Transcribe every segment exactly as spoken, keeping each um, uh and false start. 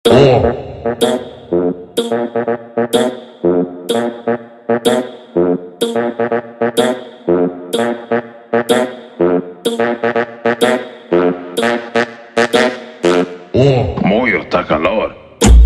Muy está calor.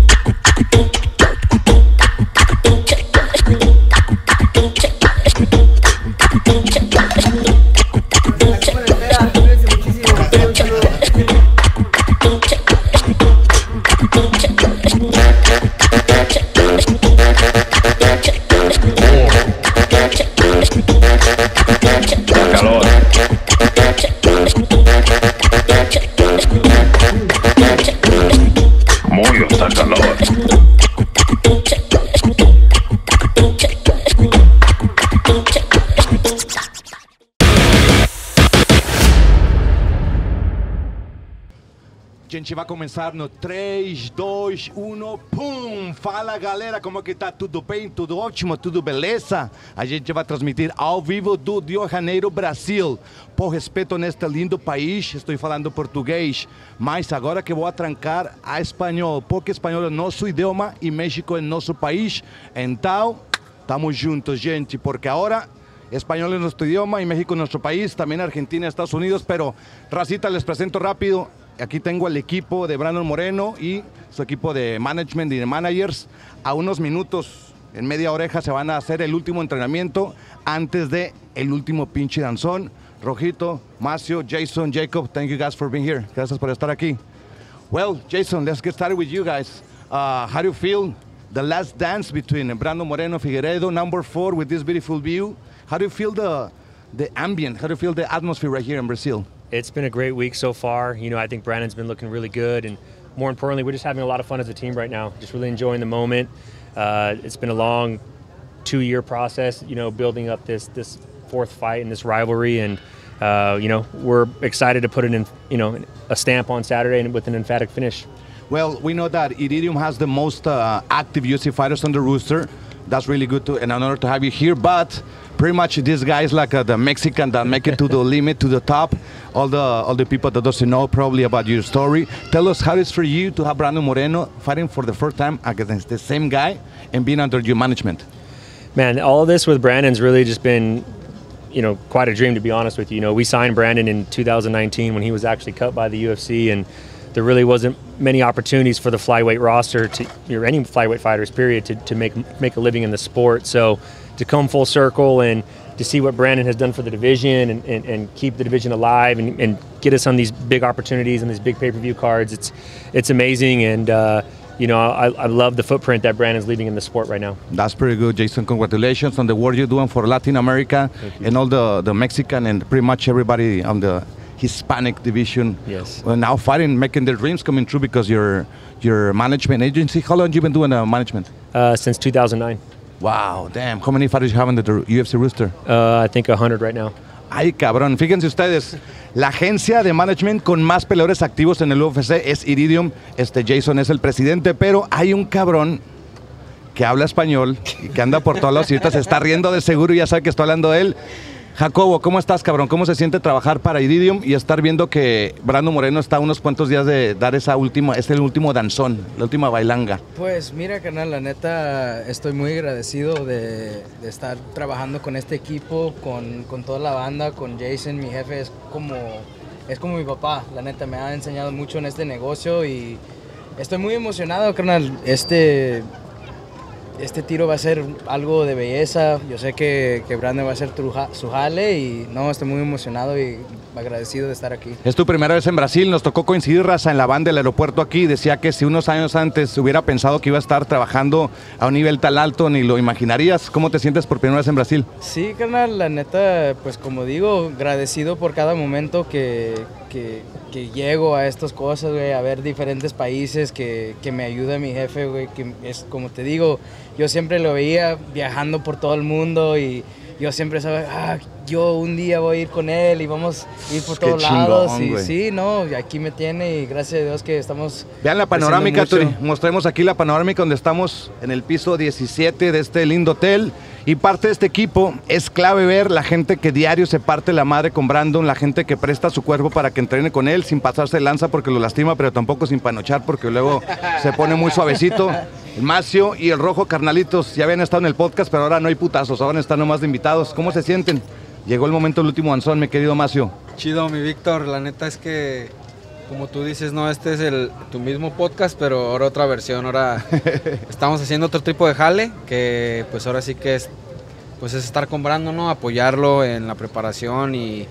A gente vai começar no três, dois, um, pum! Fala galera, como que tá? Tudo bem? Tudo ótimo? Tudo beleza? A gente vai transmitir ao vivo do Rio de Janeiro, Brasil. Por respeito neste lindo país, estou falando português, mas agora que vou atrancar a espanhol, porque espanhol é nosso idioma e México é nosso país. Então, estamos juntos, gente, porque agora espanhol es nuestro idioma y México es nuestro país, también Argentina, Estados Unidos, pero racita, les presento rápido. Aquí tengo el equipo de Brandon Moreno y su equipo de management y de managers. A unos minutos, en media oreja, se van a hacer el último entrenamiento antes de el último pinche danzón. Rojito, Macio, Jason, Jacob, thank you guys for being here. Gracias por estar aquí. Well, Jason, let's get started with you guys. Uh, how do you feel the last dance between Brandon Moreno, Figueiredo, number four, with this beautiful view? How do you feel the, the ambient? How do you feel the atmosphere right here in Brazil? It's been a great week so far. You know, I think Brandon's been looking really good, and more importantly, we're just having a lot of fun as a team right now. Just really enjoying the moment. Uh, it's been a long two-year process, you know, building up this this fourth fight and this rivalry, and uh, you know, we're excited to put it in, you know, a stamp on Saturday and with an emphatic finish. Well, we know that Iridium has the most uh, active U F C fighters on the roster. That's really good to, and an honor to have you here, but pretty much this guy is like uh, the Mexican that make it to the limit, to the top. All the all the people that doesn't know probably about your story. Tell us how it's for you to have Brandon Moreno fighting for the first time against the same guy and being under your management. Man, all of this with Brandon's really just been, you know, quite a dream, to be honest with you. You know, we signed Brandon in two thousand nineteen when he was actually cut by the U F C, and there really wasn't many opportunities for the flyweight roster to, or any flyweight fighters, period, to, to make make a living in the sport. So to come full circle and to see what Brandon has done for the division and, and, and keep the division alive and, and get us on these big opportunities and these big pay-per-view cards, it's it's amazing. And uh, you know, I, I love the footprint that Brandon's leaving in the sport right now. That's pretty good, Jason. Congratulations on the work you're doing for Latin America and all the, the Mexican and pretty much everybody on the Hispanic division. Yes. Well, now fighting, making their dreams coming true because your your management agency. How long have you been doing uh, management? Uh, since two thousand nine. Wow, damn. How many fighters you have in the U F C roster? Uh, I think one hundred right now. Ay, cabrón. Fíjense ustedes, la agencia de management con más peleadores activos en el U F C es Iridium. Este Jason es el presidente, pero hay un cabrón que habla español y que anda por todos lados y ahorita se está riendo de seguro y ya sabe que estoy hablando de él. Jacobo, ¿cómo estás, cabrón? ¿Cómo se siente trabajar para Iridium y estar viendo que Brandon Moreno está a unos cuantos días de dar esa última, este el último danzón, la última bailanga? Pues mira, carnal, la neta estoy muy agradecido de, de estar trabajando con este equipo, con, con toda la banda, con Jason, mi jefe, es como, es como mi papá. La neta me ha enseñado mucho en este negocio y estoy muy emocionado, carnal. Este... Este tiro va a ser algo de belleza. Yo sé que, que Brandon va a hacer su jale y no, estoy muy emocionado y agradecido de estar aquí. Es tu primera vez en Brasil, nos tocó coincidir, raza, en la van del aeropuerto aquí. Decía que si unos años antes hubiera pensado que iba a estar trabajando a un nivel tan alto, ni lo imaginarías. ¿Cómo te sientes por primera vez en Brasil? Sí, carnal, la neta, pues como digo, agradecido por cada momento que, que, que llego a estas cosas, güey, a ver diferentes países, que, que me ayuda mi jefe, güey, que es como te digo, yo siempre lo veía viajando por todo el mundo y yo siempre sabía, ah, yo un día voy a ir con él y vamos a ir por Qué todos chingón, lados. Y güey. sí, no, aquí me tiene y gracias a Dios que estamos... Vean la panorámica, Turi. Mostremos aquí la panorámica donde estamos en el piso diecisiete de este lindo hotel. Y parte de este equipo es clave ver la gente que diario se parte la madre con Brandon, la gente que presta su cuerpo para que entrene con él sin pasarse de lanza porque lo lastima, pero tampoco sin panochar porque luego se pone muy suavecito. El Macio y el Rojo, carnalitos, ya habían estado en el podcast, pero ahora no hay putazos, ahora están nomás de invitados. ¿Cómo se sienten? Llegó el momento del último danzón, mi querido Macio. Chido, mi Víctor, la neta es que, como tú dices, no, este es el, tu mismo podcast, pero ahora otra versión, ahora estamos haciendo otro tipo de jale, que pues ahora sí que es, pues es estar con Brandon, ¿no? Apoyarlo en la preparación y,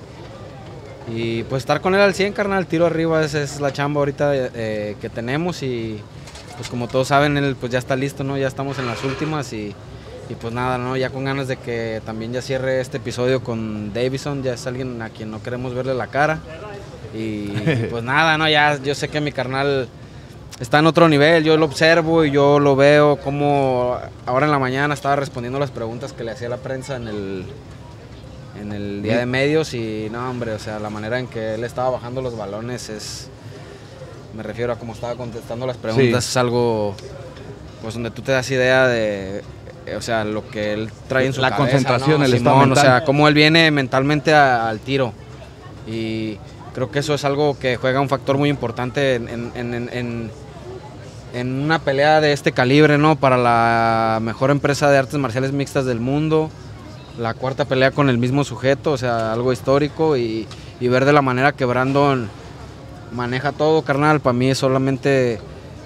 y pues estar con él al cien, carnal, tiro arriba, esa es la chamba ahorita eh, que tenemos y pues como todos saben, él pues ya está listo, ¿no? Ya estamos en las últimas y, y pues nada, ¿no? Ya con ganas de que también ya cierre este episodio con Davison, ya es alguien a quien no queremos verle la cara. Y pues nada, no, ya yo sé que mi carnal está en otro nivel, yo lo observo y yo lo veo como ahora en la mañana estaba respondiendo las preguntas que le hacía la prensa en el, en el día de medios y no, hombre, o sea, la manera en que él estaba bajando los balones es, me refiero a cómo estaba contestando las preguntas, sí. Es algo pues donde tú te das idea de, o sea, lo que él trae en su la cabeza, concentración, ¿no? el estado Simón, mental. O sea, cómo él viene mentalmente a, al tiro y creo que eso es algo que juega un factor muy importante en, en, en, en, en una pelea de este calibre, ¿no? Para la mejor empresa de artes marciales mixtas del mundo, la cuarta pelea con el mismo sujeto, o sea, algo histórico y, y ver de la manera que Brandon maneja todo, carnal, para mí es solamente...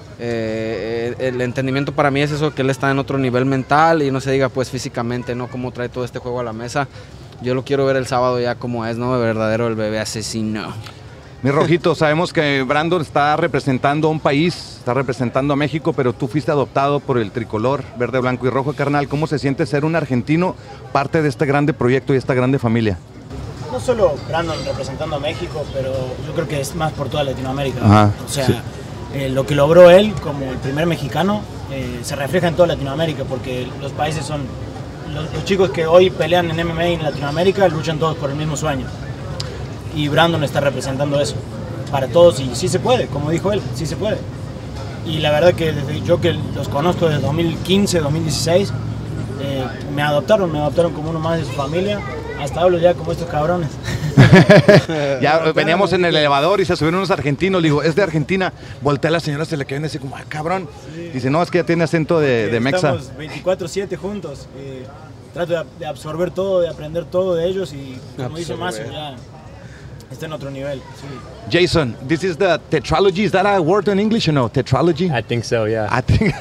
Eh, el entendimiento para mí es eso, que él está en otro nivel mental y no se diga pues físicamente, ¿no? Cómo trae todo este juego a la mesa. Yo lo quiero ver el sábado ya como es, ¿no? Verdadero el bebé asesino. Mi Rojito, sabemos que Brandon está representando a un país, está representando a México, pero tú fuiste adoptado por el tricolor verde, blanco y rojo, carnal. ¿Cómo se siente ser un argentino, parte de este grande proyecto y esta grande familia? No solo Brandon representando a México, pero yo creo que es más por toda Latinoamérica. Ajá, o sea, sí. eh, lo que logró él como el primer mexicano eh, se refleja en toda Latinoamérica, porque los países son... Los, los chicos que hoy pelean en M M A en Latinoamérica luchan todos por el mismo sueño. Y Brandon está representando eso para todos y sí se puede, como dijo él, sí se puede. Y la verdad que desde yo que los conozco desde dos mil quince, dos mil dieciséis, eh, me adoptaron, me adoptaron como uno más de su familia. Hasta hablo ya como estos cabrones. Ya veníamos en el elevador y se subieron unos argentinos. Le digo, es de Argentina. Voltea a la señora, se le quedó así como, ah, cabrón. Sí. Dice, no, es que ya tiene acento de, de mexa. Estamos veinticuatro siete juntos. Eh, trato de, de absorber todo, de aprender todo de ellos y como dice Macio, ya está en otro nivel. Sí. Jason, this is the tetralogy. Is that a word in English or no? Tetralogy? I think so, yeah. I think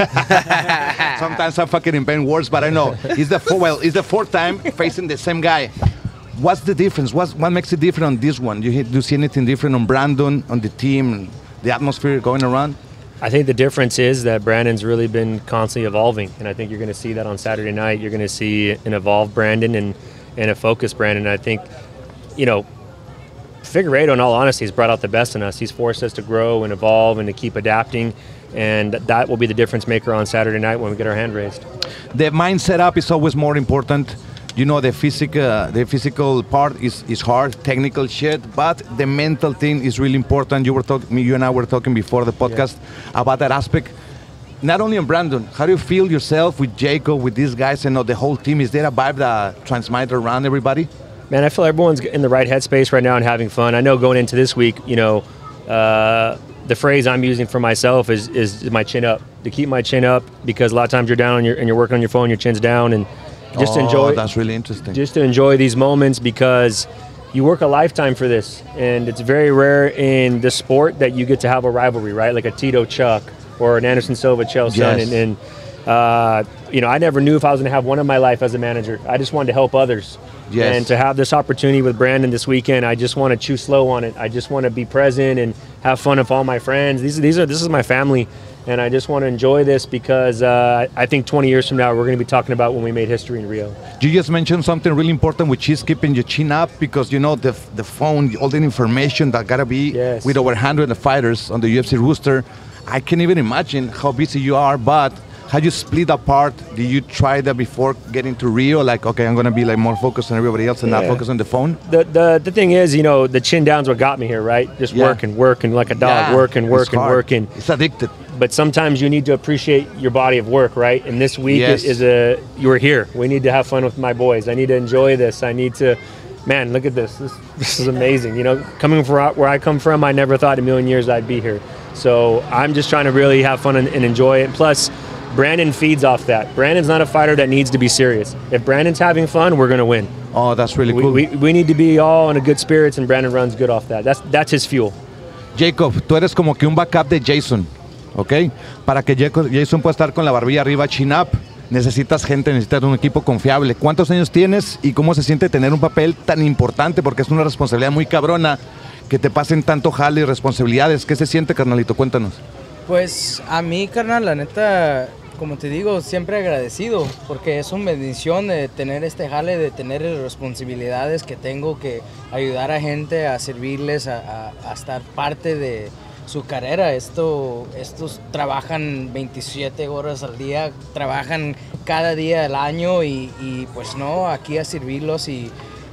sometimes I fucking invent words, but I know. It's the four, well, it's the fourth time facing the same guy. What's the difference? What's, what makes it different on this one? Do you, do you see anything different on Brandon, on the team, the atmosphere going around? I think the difference is that Brandon's really been constantly evolving, and I think you're going to see that on Saturday night. You're going to see an evolved Brandon and, and a focused Brandon. I think, you know, Figueiredo, in all honesty, has brought out the best in us. He's forced us to grow and evolve and to keep adapting, and that will be the difference maker on Saturday night when we get our hand raised. The mindset up is always more important. You know, the physical, the physical part is, is hard, technical shit, but the mental thing is really important. You were talking, you and I were talking before the podcast yeah. about that aspect. Not only on Brandon, how do you feel yourself with Jacob, with these guys, and you know, the whole team? Is there a vibe that transmits around everybody? Man, I feel everyone's in the right headspace right now and having fun. I know going into this week, you know, uh, the phrase I'm using for myself is, is my chin up, to keep my chin up, because a lot of times you're down on your, and you're working on your phone, your chin's down, and just oh, enjoy. That's really interesting. Just to enjoy these moments, because you work a lifetime for this, and it's very rare in the sport that you get to have a rivalry, right? Like a Tito Chuck or an Anderson Silva Chael Sonnen, yes. and, and uh, you know, I never knew if I was going to have one in my life as a manager. I just wanted to help others. Yes. And to have this opportunity with Brandon this weekend, I just want to chew slow on it. I just want to be present and have fun with all my friends. These, these are, this is my family, and I just want to enjoy this because uh, I think twenty years from now, we're going to be talking about when we made history in Rio. You just mentioned something really important, which is keeping your chin up, because, you know, the the phone, all the information that got to be yes. with over one hundred fighters on the U F C roster. I can't even imagine how busy you are, but how you split apart? Did you try that before getting to Rio? Like, okay, I'm going to be like more focused on everybody else and yeah. not focus on the phone? The, the the thing is, you know, the chin down's what got me here, right? Just yeah. working, working like a dog, yeah. working, working, it's working. It's addicted. but sometimes you need to appreciate your body of work, right? And this week Yes. is a, you were here. We need to have fun with my boys. I need to enjoy this. I need to, man, look at this. This, this is amazing. You know, coming from where I come from, I never thought in a million years I'd be here. So I'm just trying to really have fun and, and enjoy it. Plus, Brandon feeds off that. Brandon's not a fighter that needs to be serious. If Brandon's having fun, we're going to win. Oh, that's really We, cool. we, we need to be all in a good spirits, and Brandon runs good off that. That's, that's his fuel. Jacob, tú eres como que un backup de Jason, ¿ok? Para que Jacob- Jason pueda estar con la barbilla arriba, chin up, necesitas gente, necesitas un equipo confiable. ¿Cuántos años tienes y cómo se siente tener un papel tan importante? Porque es una responsabilidad muy cabrona que te pasen tanto jale y responsabilidades. ¿Qué se siente, carnalito? Cuéntanos. Pues a mí, carnal, la neta, como te digo, siempre agradecido, porque es una bendición de tener este jale, de tener las responsabilidades que tengo, que ayudar a gente, a servirles, a, a- a estar parte de su carrera. Esto, estos trabajan veintisiete horas al día, trabajan cada día del año y, y pues no, aquí a servirlos y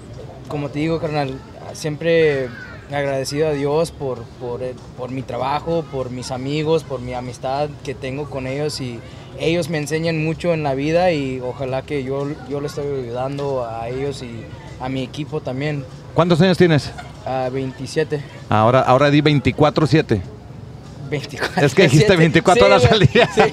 como te digo, carnal, siempre agradecido a Dios por, por, el- por mi trabajo, por mis amigos, por mi amistad que tengo con ellos y ellos me enseñan mucho en la vida y ojalá que yo, yo le estoy ayudando a ellos y a mi equipo también. ¿Cuántos años tienes? A veintisiete. Ahora, ahora di veinticuatro siete. veinticuatro. Es que dijiste veinticuatro Sí, horas güey, al día. sí.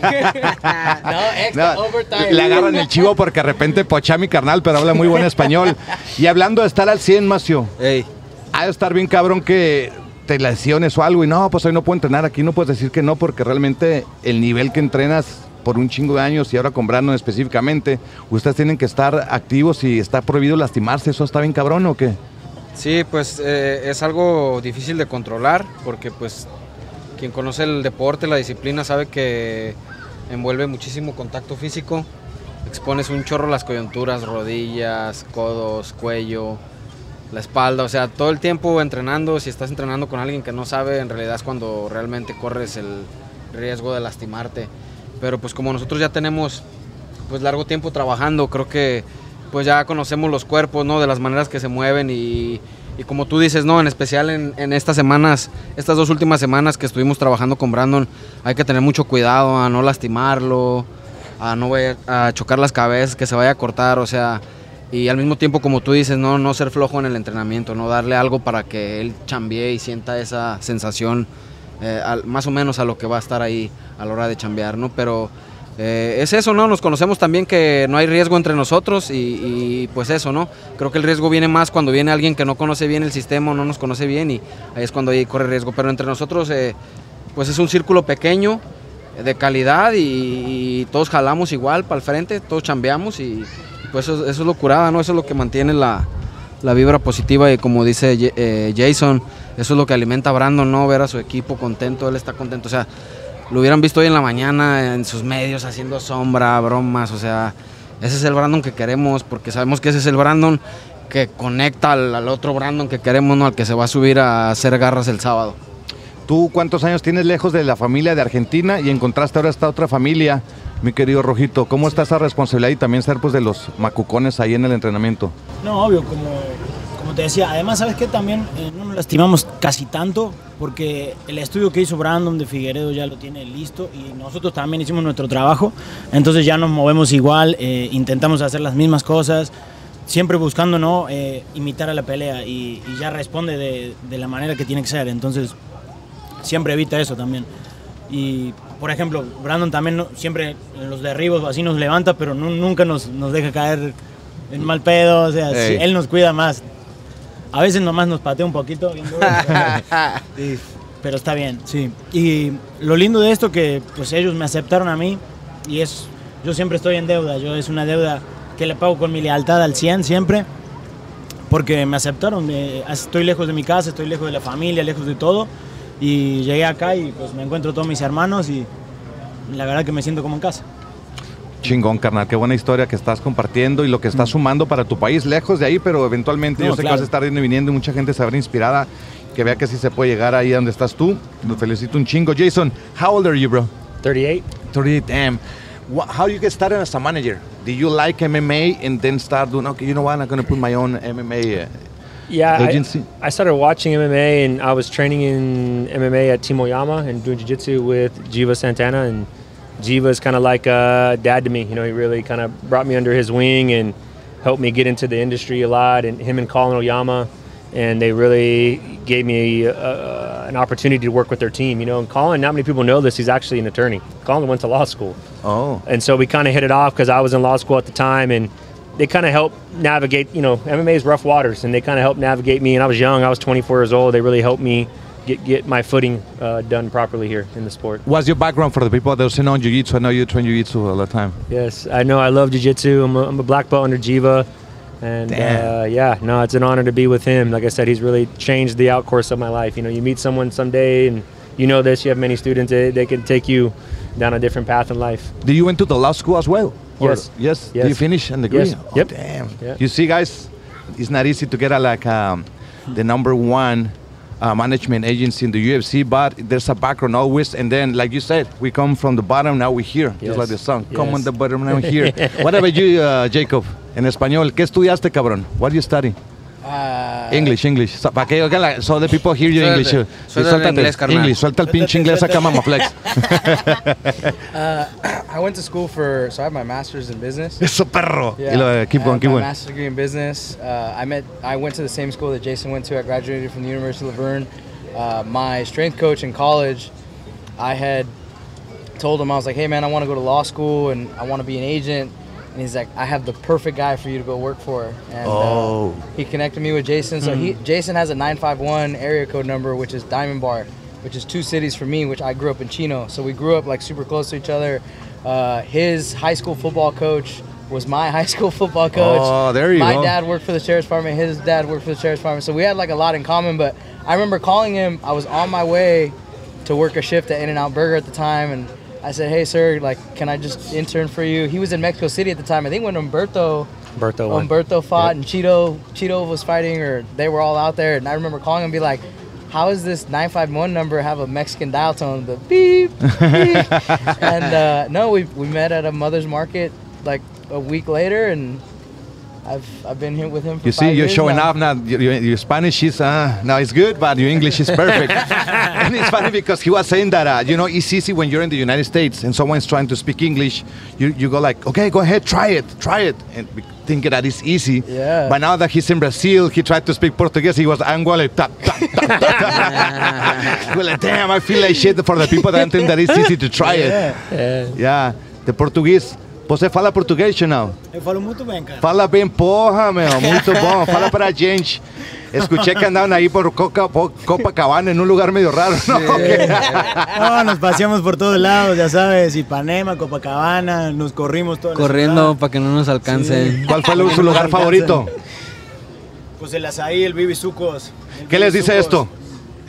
No, extra, No, overtime. le agarran el chivo porque de repente pocha mi carnal, pero habla muy buen español. Y hablando de estar al cien, Macio, Ey, ha de estar bien cabrón que te lesiones o algo y no, pues hoy no puedo entrenar, aquí no puedes decir que no porque realmente el nivel que entrenas por un chingo de años y ahora con Brandon específicamente, ustedes tienen que estar activos y está prohibido lastimarse, ¿eso está bien cabrón o qué? sí, pues eh, es algo difícil de controlar porque pues quien conoce el deporte, la disciplina, sabe que envuelve muchísimo contacto físico, expones un chorro las coyunturas, rodillas, codos, cuello, la espalda, o sea, todo el tiempo entrenando. Si estás entrenando con alguien que no sabe, en realidad es cuando realmente corres el riesgo de lastimarte. Pero pues como nosotros ya tenemos pues largo tiempo trabajando, creo que pues ya conocemos los cuerpos, ¿no? De las maneras que se mueven y, y como tú dices, ¿no? En especial en, en estas semanas, estas dos últimas semanas que estuvimos trabajando con Brandon, hay que tener mucho cuidado a no lastimarlo, a no vaya a chocar las cabezas, que se vaya a cortar, o sea, y al mismo tiempo, como tú dices, no, no ser flojo en el entrenamiento, no darle algo para que él chambee y sienta esa sensación, eh, al- más o menos a lo que va a estar ahí a la hora de chambear, ¿no? Pero eh, es eso, ¿no? Nos conocemos también que no hay riesgo entre nosotros y, y, pues eso, ¿no? Creo que el riesgo viene más cuando viene alguien que no conoce bien el sistema o no nos conoce bien y ahí es cuando ahí corre riesgo. Pero entre nosotros, eh, pues es un círculo pequeño, eh, de calidad y, y todos jalamos igual para el frente, todos chambeamos y pues eso, eso es lo curada, ¿no? Eso es lo que mantiene la, la vibra positiva y como dice Ye- eh, Jason, eso es lo que alimenta a Brandon, ¿no? Ver a su equipo contento, él está contento, o sea, lo hubieran visto hoy en la mañana en sus medios haciendo sombra, bromas, o sea, ese es el Brandon que queremos, porque sabemos que ese es el Brandon que conecta al, al otro Brandon que queremos, ¿no? Al que se va a subir a hacer garras el sábado. ¿Tú cuántos años tienes lejos de la familia de Argentina y encontraste ahora esta otra familia, mi querido Rojito? ¿Cómo está esa responsabilidad y también ser pues de los macucones ahí en el entrenamiento? No, obvio, como, como te decía, además, ¿sabes qué? También eh, no nos lastimamos casi tanto porque el estudio que hizo Brandon de Figueredo ya lo tiene listo y nosotros también hicimos nuestro trabajo, entonces ya nos movemos igual, eh, intentamos hacer las mismas cosas, siempre buscando no eh, imitar a la pelea y, y ya responde de, de la manera que tiene que ser, entonces siempre evita eso también. Y, por ejemplo, Brandon también no, siempre en los derribos así nos levanta, pero nu- nunca nos, nos deja caer en mal pedo, o sea, Ey. sí, él nos cuida más. A veces nomás nos patea un poquito, bien duro, pero, sí, pero está bien, sí. Y lo lindo de esto que pues ellos me aceptaron a mí y es, yo siempre estoy en deuda, yo es una deuda que le pago con mi lealtad al cien siempre, porque me aceptaron, eh, estoy lejos de mi casa, estoy lejos de la familia, lejos de todo. Y llegué acá y pues me encuentro todos mis hermanos y la verdad que me siento como en casa. Chingón, carnal, qué buena historia que estás compartiendo y lo que estás sumando para tu país, lejos de ahí, pero eventualmente No, yo sé claro. que vas a estar yendo y viniendo y mucha gente se verá inspirada, que vea que sí se puede llegar ahí donde estás tú. Lo felicito un chingo. Jason, how old are you, bro? thirty-eight. thirty-eight, damn. Wha- How you get started as a manager? Did you like M M A and then start doing, okay, you know what, I'm going to put my own M M A uh, Yeah, agency? I, I started watching M M A, and I was training in M M A at Team Oyama and doing jiu-jitsu with Jiva Santana, and Jiva's kind of like a dad to me. You know, he really kind of brought me under his wing and helped me get into the industry a lot, and him and Colin Oyama, and they really gave me uh, an opportunity to work with their team. You know, and Colin, not many people know this, he's actually an attorney. Colin went to law school. Oh. And so we kind of hit it off because I was in law school at the time, and they kind of helped navigate, you know, M M A is rough waters, and they kind of helped navigate me. And I was young, I was twenty-four years old. They really helped me get get my footing uh, done properly here in the sport. What's your background for the people that don't know jiu-jitsu? I know you train jiu-jitsu all the time. Yes, I know I love jiu-jitsu. I'm a, I'm a black belt under Jiva. And uh, yeah, no, it's an honor to be with him. Like I said, he's really changed the outcourse of my life. You know, you meet someone someday, and you know this, you have many students, they, they can take you down a different path in life. Did you went to the law school as well? Or Yes. Yes? Yes. Did you finish and degree? Yes. Oh, Yep. damn. Yeah. You see, guys, it's not easy to get a, like um, the number one uh, management agency in the U F C, but there's a background always. And then, like you said, we come from the bottom, now we're here. Yes. Just like the song. Yes. Come on the bottom, now we're here. What about you, uh, Jacob? En español, ¿qué estudiaste, cabrón? What do you study? Uh, English, English. So, para que oigan la- so the people hear you Suelta- English. uh, suelta el suéltate, inglés, carnal. English, suelta el pinche inglés acá, mamaflex. uh, I went to school for, so I have my master's in business. Eso, perro. Yeah, Y lo- keep I going, have keep my going. master's degree in business. Uh, I met, I went to the same school that Jason went to. I graduated from the University of Laverne. Uh, my strength coach in college, I had told him, I was like, hey man, I want to go to law school and I want to be an agent. And he's like, I have the perfect guy for you to go work for. And Oh. uh, he connected me with Jason. So he, Jason has a nine five one area code number, which is Diamond Bar, which is two cities for me, which I grew up in Chino. So we grew up like super close to each other. Uh, his high school football coach was my high school football coach. Oh, there you my go. My dad worked for the sheriff's department. His dad worked for the sheriff's department. So we had like a lot in common. But I remember calling him. I was on my way to work a shift at In-N-Out Burger at the time, and I said, hey sir, like, can I just intern for you? He was in Mexico City at the time. I think when Humberto Humberto won. Humberto fought Yep. and Cheeto Cheeto was fighting, or they were all out there. And I remember calling him and be like, how is this nine five one number have a Mexican dial tone? The beep, beep. And uh, no, we we met at a Mother's Market like a week later, and I've I've been here with him for You see, five you're years showing now. off now. Your, your- your Spanish is, uh, now it's good, but your English is perfect. And it's funny because he was saying that, uh, you know, it's easy when you're in the United States and someone's trying to speak English, you, you go like, okay, go ahead, try it, try it. And we thinking that it's easy. Yeah. But now that he's in Brazil, he tried to speak Portuguese, he was angry, like, tap, tap, tap, tap. We're like, damn, I feel like shit for the people that think that it's easy to try it. Yeah. Yeah, the Portuguese. Você fala português, não? Eu falo muito bem, cara. Fala bem, porra, meu. Muito bom. Fala pra gente. Escuché que andaban ahí por Coca- por Copacabana en un lugar medio raro, ¿no? No, nos paseamos por todos lados, ya sabes, Ipanema, Copacabana, nos corrimos toda la Corriendo ciudad. para que no nos alcancen. ¿Cuál fue su lugar favorito? Pues el azaí, el bibisucos. el ¿Qué les dice bibisucos. esto?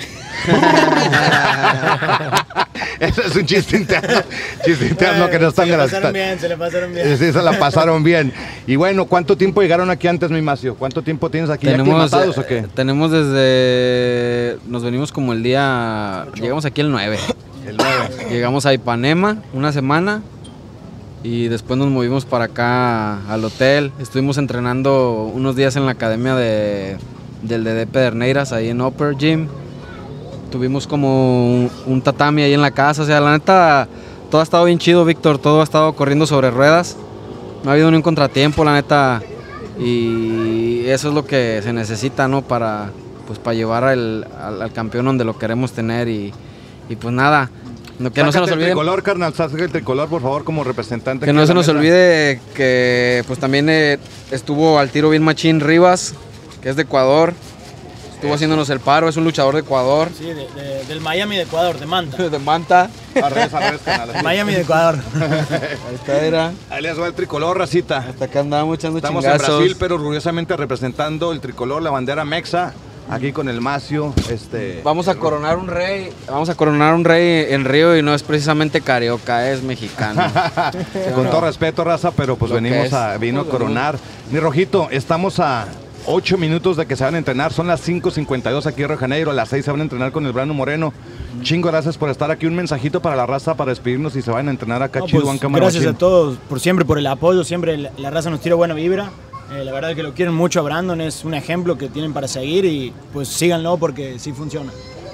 Eso es un chiste interno. Chiste interno que no están Se le pasaron grabando. bien, se le pasaron bien. Sí, se la pasaron bien. Y bueno, ¿cuánto tiempo llegaron aquí antes, mi Macio? ¿Cuánto tiempo tienes aquí? ¿Ya Tenemos, aclimatados eh, o qué? tenemos desde... Nos venimos como el día... Llegamos aquí el nueve. El nueve. Llegamos a Ipanema una semana y después nos movimos para acá al hotel. Estuvimos entrenando unos días en la academia de, del D D Pederneiras, ahí en Upper Gym. Tuvimos como un, un tatami ahí en la casa. O sea, la neta, todo ha estado bien chido, Víctor. Todo ha estado corriendo sobre ruedas. No ha habido ni un contratiempo, la neta. Y eso es lo que se necesita, ¿no? Para, pues, para llevar al, al, al campeón donde lo queremos tener. Y, y pues nada, no- que no se nos Sácate el olvide. tricolor, carnal. Sácate el tricolor, por favor, como representante. Que aquí no de se la nos mesa. olvide que pues también eh, estuvo al tiro bien machín Rivas, que es de Ecuador. Estuvo haciéndonos el paro, es un luchador de Ecuador. Sí, de- de- del Miami de Ecuador, de Manta. De Manta. Al revés, al revés, carnal. Miami de Ecuador. Ahí está, era. Ahí les va el tricolor, racita. Hasta acá andábamos echando Estamos en chingazos. Brasil, pero orgullosamente representando el tricolor, la bandera mexa, aquí con el Macio. Este, Vamos a coronar un rey. Vamos a coronar un rey en Río y no es precisamente carioca, es mexicano. con todo respeto, raza, pero pues Lo que venimos es. a vino a Pues, coronar. Mi Rojito, estamos a ocho minutos de que se van a entrenar. Son las cinco cincuenta y dos aquí en Río de Janeiro. A las seis se van a entrenar con el Brano Moreno. Chingo, gracias por estar aquí. Un mensajito para la raza para despedirnos y se van a entrenar acá. No, Chido, pues, Juan Cámara gracias Machín. a todos por siempre, por el apoyo. Siempre la, la raza nos tira buena vibra. Eh, la verdad que lo quieren mucho a Brandon, es un ejemplo que tienen para seguir y pues síganlo porque sí funciona.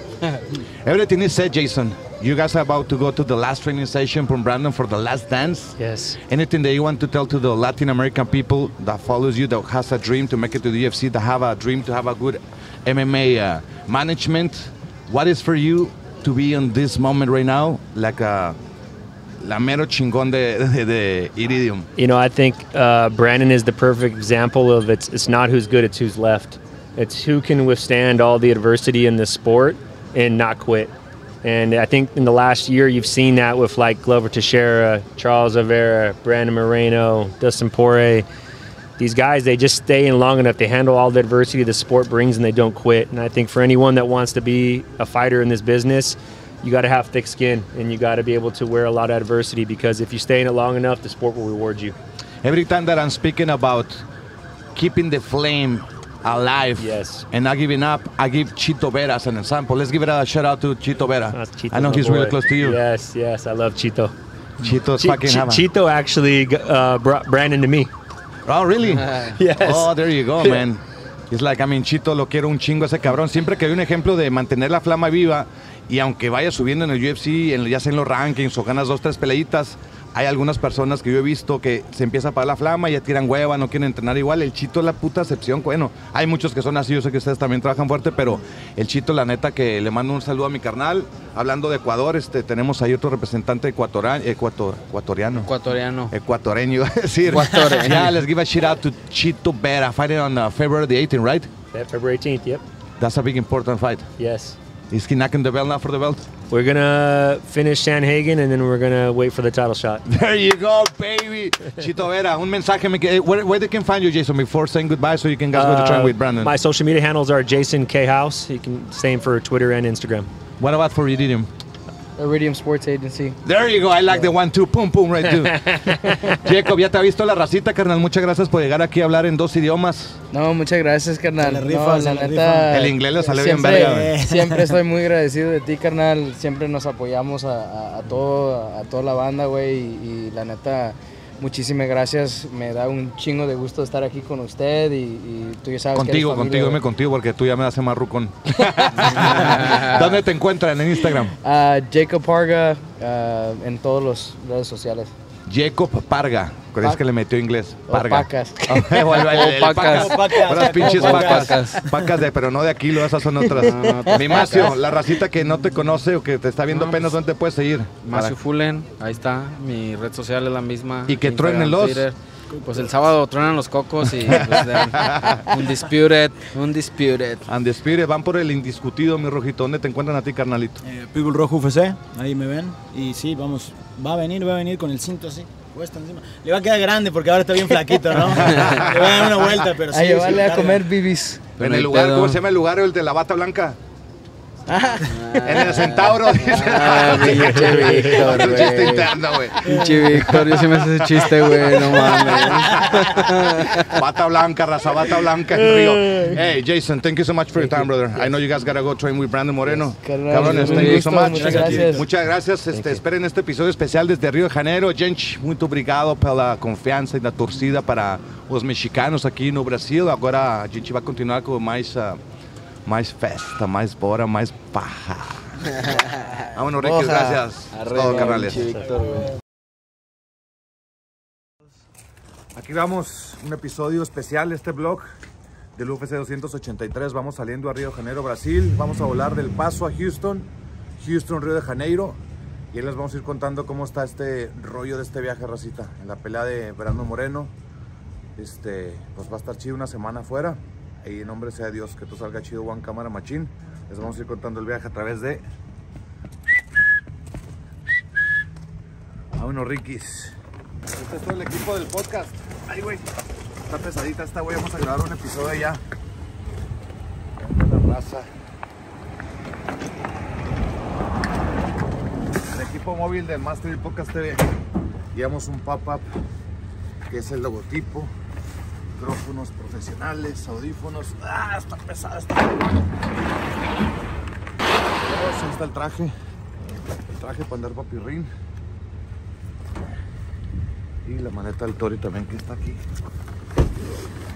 Everything is said, Jason. You guys are about to go to the last training session from Brandon for the last dance. Yes. Anything that you want to tell to the Latin American people that follows you, that has a dream to make it to the U F C, that have a dream to have a good M M A uh, management? What is for you to be in this moment right now, like a la mero chingón de, de, de Iridium? You know, I think uh, Brandon is the perfect example of it's it's not who's good, it's who's left. It's who can withstand all the adversity in this sport and not quit. And I think in the last year you've seen that with like Glover Teixeira, Charles Oliveira, Brandon Moreno, Dustin Poirier. These guys, they just stay in long enough. They handle all the adversity the sport brings and they don't quit. And I think for anyone that wants to be a fighter in this business, you got to have thick skin and you got to be able to wear a lot of adversity, because if you stay in it long enough, the sport will reward you. Every time that I'm speaking about keeping the flame alive, yes, and not giving up, I give Chito Vera as an example. Let's give it a shout out to Chito Vera. Chito's I know he's boy. really close to you. Yes, yes, I love Chito. Chito's Ch- fucking Ch- have a- Chito actually uh, brought Brandon to me. Oh, really? Yes. Oh, there you go, man. It's like, I mean, Chito lo quiero un chingo ese cabrón. Siempre que hay un ejemplo de mantener la flama viva, y aunque vaya subiendo en el U F C, en, ya sea en los rankings o ganas dos, tres peleitas, hay algunas personas que yo he visto que se empieza a apagar la flama, ya tiran hueva, no quieren entrenar igual. El Chito es la puta excepción. Bueno, hay muchos que son así, yo sé que ustedes también trabajan fuerte, pero el Chito, la neta, que le mando un saludo a mi carnal. Hablando de Ecuador, este, tenemos ahí otro representante ecuatoriano, ecuator, ecuatoriano. Ecuatoriano. Ecuatoreño, es decir. Ecuatoreño. Yeah, let's give a shout out to Chito Vera, fighting on uh, February the eighteenth, right? Yeah, February eighteenth, yep. That's a big important fight. Yes. Is he knocking the bell now for the belt? We're going to finish Sanhagen and then we're going to wait for the title shot. There you go, baby. Chito Vera, un mensaje. me que- Where, where they can find you, Jason, before saying goodbye so you can guys go to train with Brandon? My social media handles are Jason K House. You can same for Twitter and Instagram. What about for Iridium? Iridium Sports Agency. There you go. I like the one, two, pum, pum, right, too. Jacob, ya te ha visto la racita, carnal. Muchas gracias por llegar aquí a hablar en dos idiomas. No, muchas gracias, carnal. Se la rifa, no, se la la neta, El inglés le sale bien siempre, verga, güey. siempre estoy muy agradecido de ti, carnal. Siempre nos apoyamos a, a, a todo, a toda la banda, güey. Y, y la neta, muchísimas gracias. Me da un chingo de gusto estar aquí con usted y, y tú ya sabes que Contigo, eres familia, contigo, dime güey. contigo porque tú ya me haces más rucón. ¿Dónde te encuentran en Instagram? Ah, Jacob Parga ah, en todas las redes sociales. Jacob Parga. ¿Crees Pa- que le metió inglés? O Parga. Pacas. O el- el- el- el Pacas. pacas. Pacas. Unas pinches Pacas. pacas. Pacas de, pero no de aquí, lo esas son otras. Mi Macio, la racita que no te conoce o que te está viendo No, apenas, pues, ¿dónde te puedes seguir? Macio Fulen, ahí está. Mi red social es la misma. Y que Instagram, truenen los- Twitter. Pues el sábado truenan los cocos y pues, de- Undisputed, Undisputed. Undisputed, van por el indiscutido, mi rojito. ¿Dónde te encuentran a ti, carnalito? Eh, Pitbull Rojo U F C, ahí me ven. Y sí, vamos, va a venir, va a venir con el cinto así, puesto encima. Le va a quedar grande porque ahora está bien flaquito, ¿no? Le va a dar una vuelta, pero sí. A llevarle sí, a carga. comer bibis. Pero En no el hay lugar, pedo. ¿cómo se llama el lugar? El de la bata blanca. En el Centauro, dice. Ah, pinche Víctor, Un chiste güey. interno, güey. Pinche Víctor, yo sí me hace ese chiste, güey, no mames. Bata blanca, raza, bata blanca en Río. Hey, Jason, thank you so much for your time, brother. I know you guys gotta go train with Brandon Moreno. Carnal, Cabrones, un thank you so gusto, much. muchas gracias. Muchas gracias. Este, esperen este episodio especial desde Rio de Janeiro. Gente, muito obrigado pela confiança e da torcida para os mexicanos aqui no Brasil. Agora a gente vai continuar com mais, uh, mais festa, mais bora, mais parra. Vámonos, Ricky, gracias. Es todo, carnales. Pinche Víctor, güey. Aquí vamos, un episodio especial de este vlog del U F C doscientos ochenta y tres. Vamos saliendo a Río de Janeiro, Brasil. Vamos a volar del Paso a Houston, Houston, Río de Janeiro. Y ahí les vamos a ir contando cómo está este rollo de este viaje, racita. En la pelea de Brandon Moreno. Este, pues va a estar chido una semana afuera. Y en nombre sea de Dios, que todo salga chido, One Cámara Machín. Les vamos a ir contando el viaje a través de... Vámonos, Rikis. Este es todo el equipo del podcast. Ay, güey. Está pesadita esta, güey. Vamos a grabar un episodio ya. La raza. El equipo móvil del Master Podcast T V. Llevamos un pop-up que es el logotipo. Micrófonos profesionales, audífonos. ¡Ah! Está pesada esta. Ahí está el traje. El traje para andar papirrín. Y la maleta del Tori también que está aquí.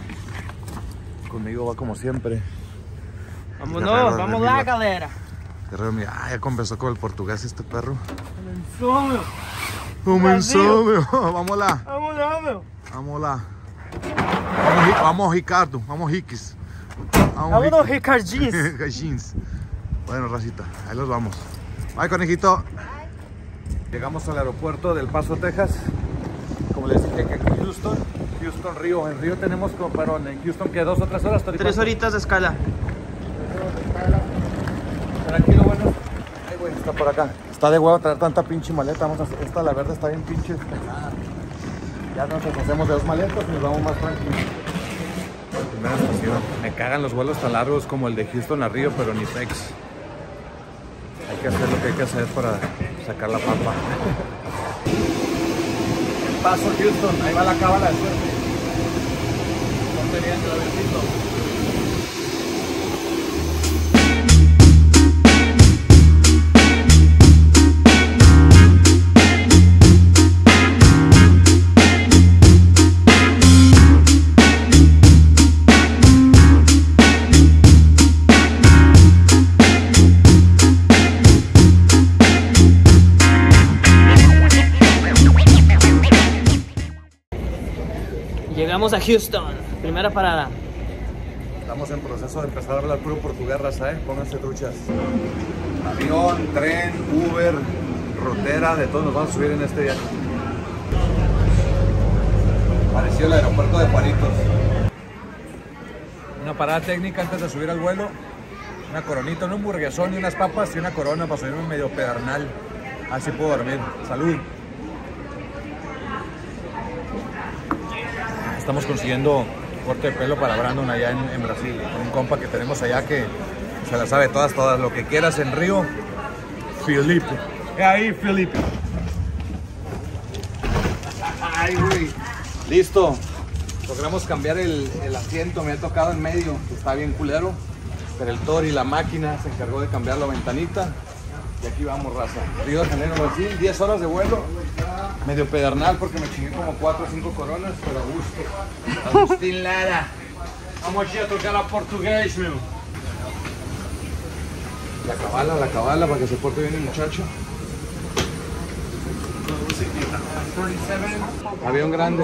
conmigo va como siempre. Vámonos, vamos lá, galera. Guerrero, mira, ah, ya conversó con el portugués este perro. Comenzó, meu. Comenzó, meu. Vamos lá. Vamos lá, meu. Vamos lá. Vamos, Ri- vamos Ricardo. Vamos Riques. Vamos no Ricardins. Ricardins. Bueno, racita, ahí los vamos. Bye, conejito. Llegamos al aeropuerto del Paso, Texas. Como les dije, que en Houston, Houston, Río. En Río tenemos, como, perdón, en Houston, ¿qué? ¿Dos o tres horas? ¿Tori? Tres horitas de escala. Tranquilo, bueno. Ay, güey, está por acá. Está de huevo traer tanta pinche maleta. Vamos a hacer, esta, la verde, está bien pinche pesada. Ya nos hacemos de dos maletas y nos vamos más tranquilos. Primera estación. Me cagan los vuelos tan largos como el de Houston a Río, pero ni pex. Hay que hacer lo que hay que hacer para sacar la papa. El Paso, Houston. Ahí va la cábala de suerte. No tenía que haberlo. Llegamos a Houston, primera parada. Estamos en proceso de empezar a hablar puro portugués, raza, ¿eh? Pónganse truchas. Avión, tren, Uber, rotera, de todos nos vamos a subir en este viaje. Pareció el aeropuerto de Juanitos. Una parada técnica antes de subir al vuelo. Una coronita, un hamburguesón y unas papas y una corona para subirme medio pedernal. Así puedo dormir. Salud. Estamos consiguiendo corte de pelo para Brandon allá en, en Brasil. Un compa que tenemos allá que se la sabe todas, todas. Lo que quieras en Río, Felipe. Ahí, Felipe. Ay, güey. Listo. Logramos cambiar el, el asiento. Me ha tocado en medio, que está bien culero. Pero el Tori, la máquina, se encargó de cambiar la ventanita. Y aquí vamos, raza. Río de Janeiro, Brasil, diez horas de vuelo. Medio pedernal porque me chingué como cuatro o cinco coronas, pero a gusto. Agustín Lara. Vamos a tocar a portugués, meu. La cabala, la cabala, para que se porte bien el muchacho. Avión grande,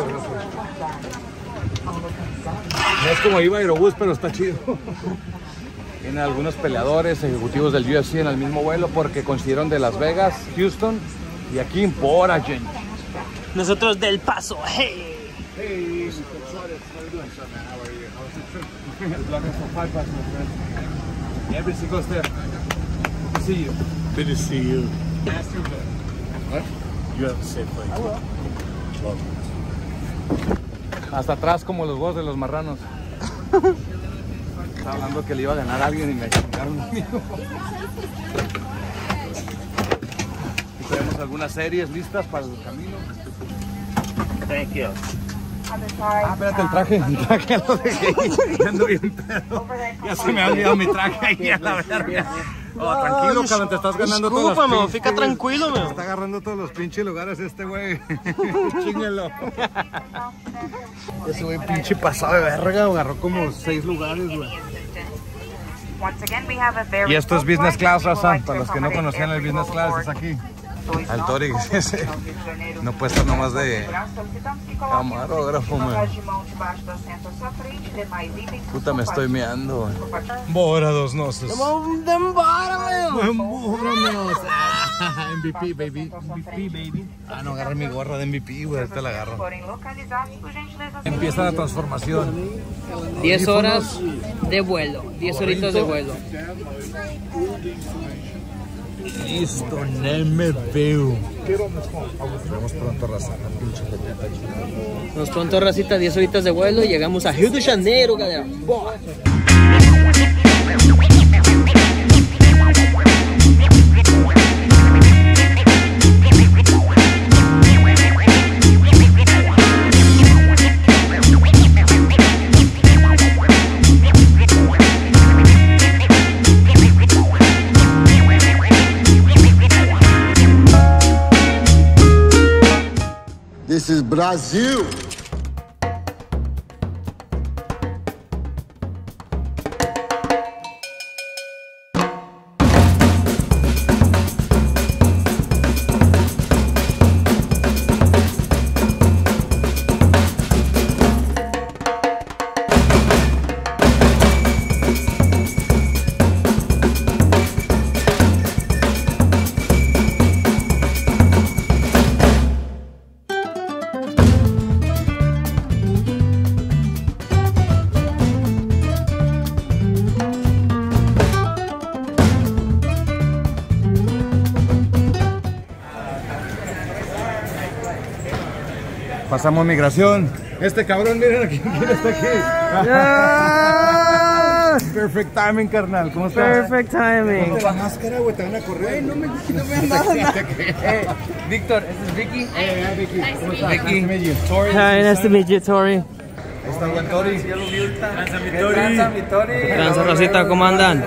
no es como iba Aerobús, pero está chido. Tienen algunos peleadores, ejecutivos del U F C en el mismo vuelo porque coincidieron de Las Vegas, Houston y aquí en Portland. Nosotros del Paso, hey. Hey, every single step. Good to see you. Good to see you. What? You have a safe flight. I will. Hasta atrás como los huevos de los marranos. Estaba hablando que le iba a ganar a alguien y me chingaron a mí. Y tenemos algunas series listas para el camino. Thank you. Ah, espérate, el traje, el traje lo dejé ahí. Ya ando bien pedo. Ya se me ha olvidado mi traje ahí a la verga. Oh, tranquilo, cabrón, te estás ganando todos los Desculpa, meu, pinches- fica tranquilo, meu. Está agarrando todos los pinches lugares este güey. Chíñelo. Ese güey pinche pasado de verga, agarró como seis lugares, güey. Y esto es Business Class, raza. Para los que no conocían el Business Class, es aquí. Al Tori, ese. No puede estar nomás de camarógrafo, man. Puta, me estoy meando, güey. Bora dos noces. Embora, meu. Bora, meos. M V P, baby. M V P, baby. Ah, no, agarra mi gorra de M V P, güey. Ahorita la agarro. Empieza la transformación. diez horas de vuelo, diez horitas de vuelo. Listo, no me veo. Nos vemos pronto, raza. Pinche jetita. Nos pronto, racita, diez horitas de vuelo y llegamos a Rio de Janeiro, galera. Boa. This is Brazil. Pasamos migración. Este cabrón, miren aquí, quién está aquí. Perfect timing, carnal. ¿Cómo estás? Perfect timing. Con la máscara, güey, te van a correr. No me, no me han dado nada. Eh, Víctor, ¿este es Vicky? Hey, hi, Vicky. ¿Cómo estás? Vicky. Nice to meet you. Tori. Hi, nice to meet you, Tori. Está el buen Tori. Tranza, mi Tori. Tranza, Rosita, ¿cómo andan?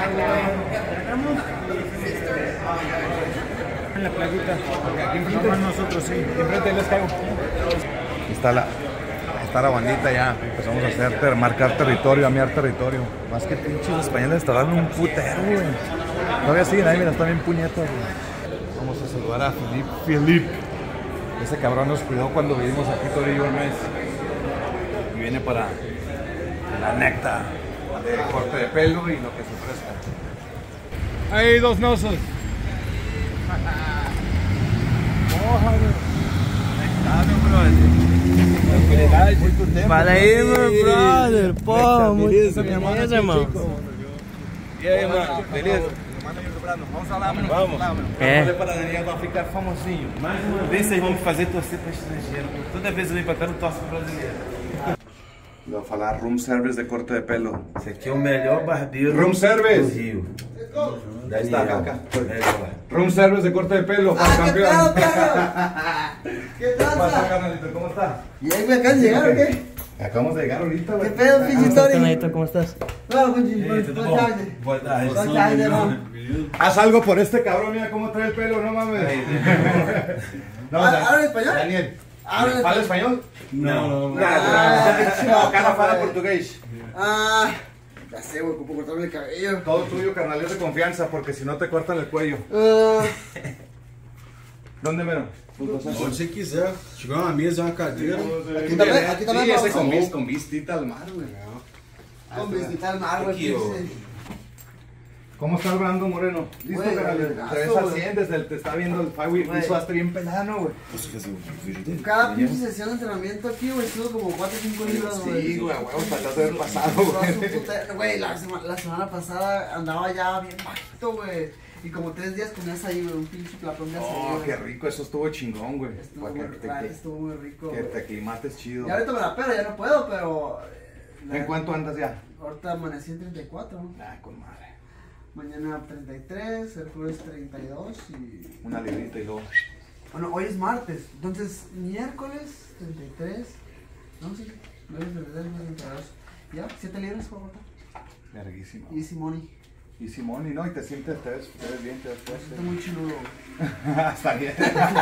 En la playita. Aquí enfrente nosotros, sí. Enfrente les caigo. Está la, está la bandita ya. Empezamos a hacer, ter, marcar territorio, a miar territorio. Más que pinches españoles estaban un putero, güey. Todavía siguen ahí, mira, están bien puñetas, güey. Vamos a saludar a Philippe. Philippe. Ese cabrón nos cuidó cuando vivimos aquí todo y yo un mes. Y viene para la necta de corte de pelo y lo que se ofrezca. Hay dos nosos. Fala aí, meu brother. Pô, muito beleza, irmão. E aí, mano? Beleza? Vamos lá, mano. Vamos. É. Vamos para Daniel, vai ficar famosinho. Mais uma vez vocês vão me fazer torcer para estrangeiro. Toda vez eu venho para cá, eu torço para brasileiro. Vou falar room service de corte de pelo. Esse aqui é o melhor barbeiro Room service. do Rio. Ahí está, acá. Melhor. Room service de corte de pelo para el campeón. ¿Qué ¿Qué pasa, pasa? carnalito? ¿Cómo estás? ¿Y ahí me acaban de llegar o qué? Acabamos de llegar ahorita, ¿Qué güey. pedo, pinche Tori? ¿Cómo estás? No, pinche, Ei, tudo boa bom? tarde. Boa tarde. Boa tarde, irmão. Haz algo por este cabrón, mira cómo trae el pelo, no mames. No, Ah, Dan- ¿habla español? Daniel. Habla ¿Fala español? Não, não. Ah, No, cara fala portugués. Ah, ya sé, güey, como cortarme el cabello. Todo tuyo, carnal, es de confianza, porque si no te cortan el cuello. Ah, ¿Dónde mero? Onde você quiser. Se tiver uma mesa, uma cadeira. aquí también, aquí también. Sí, ese vamos. con, vis, con vistita al mar, güey. Con visita al mar, güey. Aquí, o- pinche. ¿Cómo está el Brando Moreno? ¿Listo, Güey, carnal? vergazo, Te ves al güey. cien desde el, te está viendo el Five Güey. Hizo hasta bien pelano, güey. Posso fazer um vídeo dele? Cada pinche sesión de entrenamiento aquí, güey, estuvo como cuatro o cinco libras, güey. Sí, güey, güey, trataste de haber pasado, Todo su güey. puta- Güey, la, sema- la semana pasada andaba ya bien bajito, güey. Y como tres días comías ahí, güey, un pinche platón de aceite. Oh, güey. qué rico, eso estuvo chingón, güey. Estuvo Para muy, que, la te, neta estuvo muy rico, que güey. te aclimates chido. Y ahorita me la pelo, ya no puedo, pero... eh, la- ¿En cuánto andas ya? Ahorita amanecí en treinta y cuatro, ¿no? Ah, con madre. Mañana treinta y tres, el jueves treinta y dos y... Una librita y luego. Bueno, hoy es martes, entonces miércoles treinta y tres, no sé, jueves treinta y tres, treinta y dos. Ya, siete libras por botar. Verguísimo. Easy money. Y Simón, y no, y te sientes, te ves, te ves bien, te ves fuerte. Está muy chido. Está bien.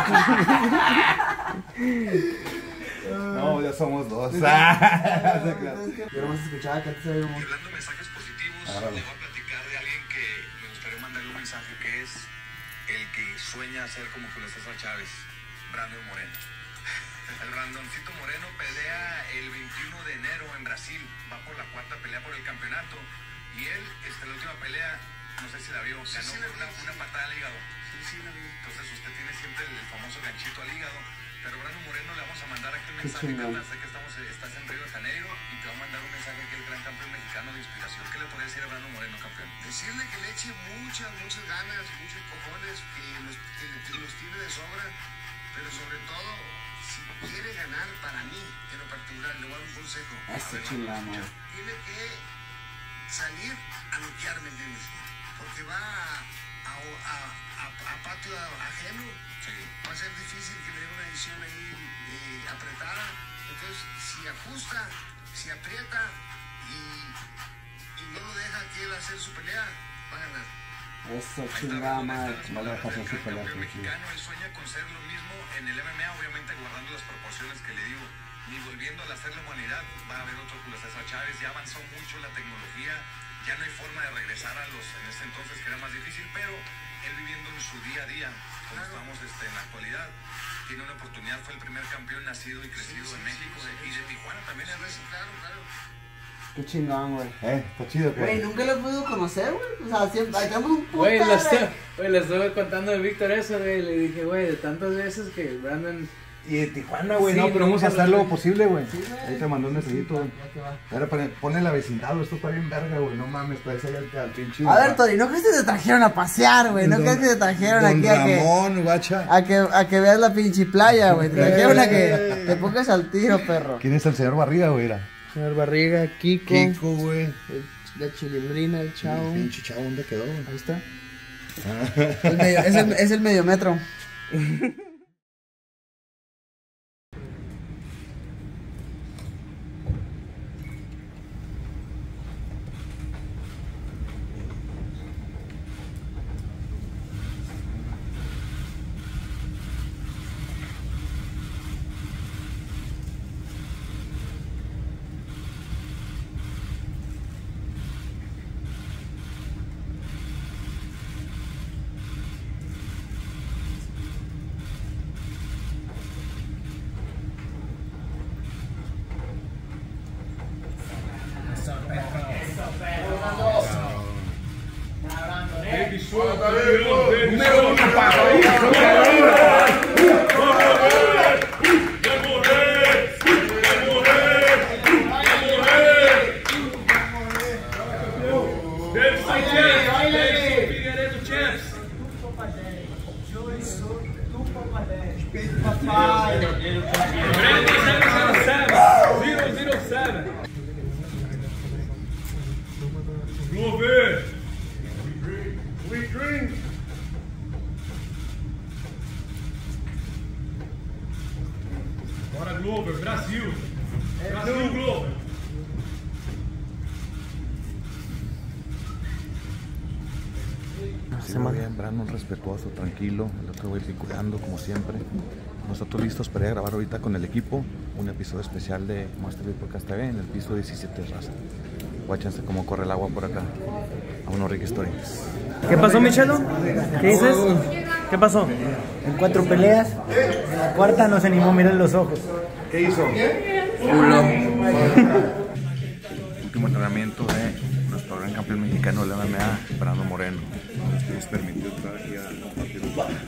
No, ya somos dos. Ah, se crean. Yo nomás escuchaba que antes había un... Hablando de mensajes positivos, Agárralo. le voy a platicar de alguien que me gustaría mandarle un mensaje que es el que sueña ser como Julio César Chávez, Brandon Moreno. El Brandoncito Moreno pelea el veintiuno de enero en Brasil, va por la cuarta pelea por el campeonato y él, este, la última pelea, no sé si la vio, ganó sí, por una, una patada al hígado. Entonces usted tiene siempre el famoso ganchito al hígado. Pero Brandon Moreno le vamos a mandar aquí un mensaje, carnal. Sé que estamos, estás en Río de Janeiro y te va a mandar un mensaje aquí el gran campeón mexicano de inspiración. ¿Qué le podría decir a Brandon Moreno, campeón? Decirle que le eche muchas, muchas ganas, muchos cojones, que los, que le- los tiene de sobra, pero sobre todo, si quiere ganar para mí, en lo particular, le voy a dar un consejo. Eso chula, man. Tiene que salir a noquear, ¿me entiendes? Porque va a, a, a, a, a patio ajeno. Va a ser difícil que le dé una edición ahí eh, apretada. Entonces, si ajusta, si aprieta y, y no lo deja que él hacer su pelea, va a ganar. Eso chingada madre. No le dejas hacer su pelea, Campeón sí, sí. mexicano, él sueña con ser lo mismo en el M M A, obviamente guardando las proporciones que le digo. Ni volviendo a hacer la humanidad va a haber otro Julio César Chávez. Ya avanzó mucho la tecnología, ya no hay forma de regresar a los en ese entonces que era más difícil, pero él viviendo en su día a día, como estamos este, en la actualidad, tiene una oportunidad. Fue el primer campeón nacido y crecido Sí, sí, en sí, México sí, y sí. de Tijuana también. Sí, sí, claro, claro. Qué chingón, güey. Eh, está chido, Güey, güey. nunca lo he podido conocer, güey. O sea, siempre, ahí tenemos un puta, Güey, le güey. estuve, güey, le estuve contando de Víctor eso, güey. Le dije, güey, de tantas veces que Brandon Y de Tijuana, güey, Sí, no, pero vamos a nunca hacer lo- lo posible, güey. Sí, güey. Ahí te mandó un mensajito. Ahora pone- ponle la vecindad, esto está bien verga, güey. No mames, parece ahí al, al pinche. A ver, Tori, ¿no crees que te trajeron a pasear, güey? ¿No Don- crees que te trajeron Don aquí a que, Ramón, guacha. a que a que veas la pinche playa, güey? Te trajeron a que te pongas al tiro, perro. ¿Quién es el señor Barriga, güey? Era? Señor Barriga, Kiko. Kiko, güey. el- La chilindrina, el chavo. El pinche chavo, ¿dónde quedó, güey? Ahí está. El medio- es, el, es el medio metro. Número uno para Glover! We drink! Bora, Glover! Brasil! Brasil, Glover! Sí, muy bien, Brandon respetuoso, tranquilo, el otro güey vinculando como siempre. Nosotros listos para ir a grabar ahorita con el equipo un episodio especial de Monster Beat Podcast T V en el piso diecisiete, raza. Guáchense cómo corre el agua por acá. Vámonos, Ricky Story. ¿Qué pasó, Michelo? ¿Qué dices? ¿Qué pasó? En cuatro peleas, en la cuarta no se animó a mirar los ojos. ¿Qué hizo? Culo. Último entrenamiento de nuestro gran campeón mexicano del M M A, Brandon Moreno. Nos permitió entrar aquí a compartir un poco.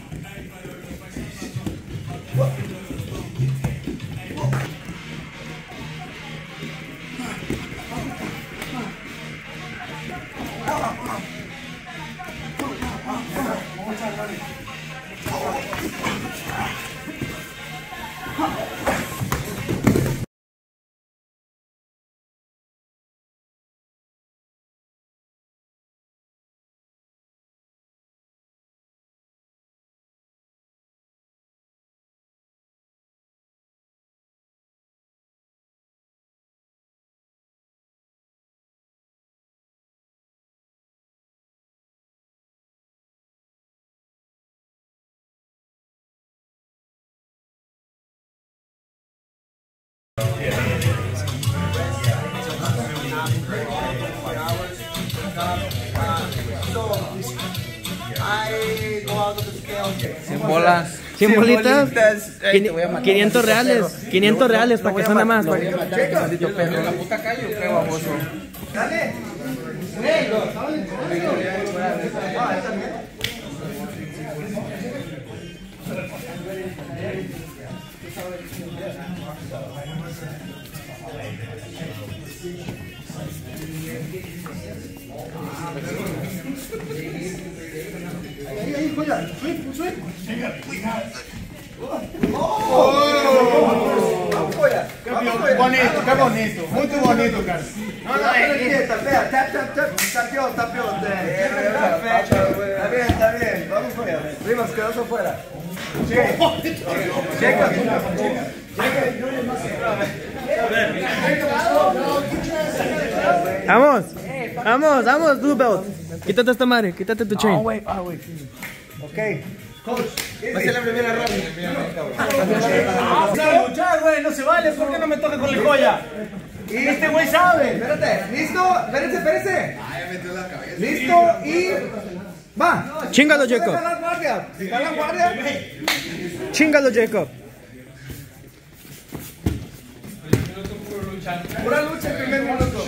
cien bolas. ¿cien bolitas? Ey, te voy a matar, quinientos maldito reales. perro. quinientos Lo- reales lo para voy que a suene matar, más. lo voy a matar, maldito perro. ¿En la puta calle o qué, baboso? Dale. Ahí, ahí, joya. Sweep, sweep. Qué bonito, qué bonito. Muy bonito, cara. No, no, eh, tapea, tap, tap, tap, tapió, tapió. Está bien, está bien, vamos fuera. Rimas, quedas afuera. Checa, checa, Vamos, vamos, vamos, Blue Belt. Quítate esta madre, quítate tu chain. Ah, güey, ah, güey. Ok. Coach, va a ser la primera ronda. Vamos a luchar, güey, no se vale. ¿Por qué no me toca con la joya? Y este güey sabe. Espérate, listo, espérense, espérense. Listo y va. Chíngalo, Jacob. Está la guardia, está la guardia. Chíngalo, Jacob. Pura lucha el primer minuto.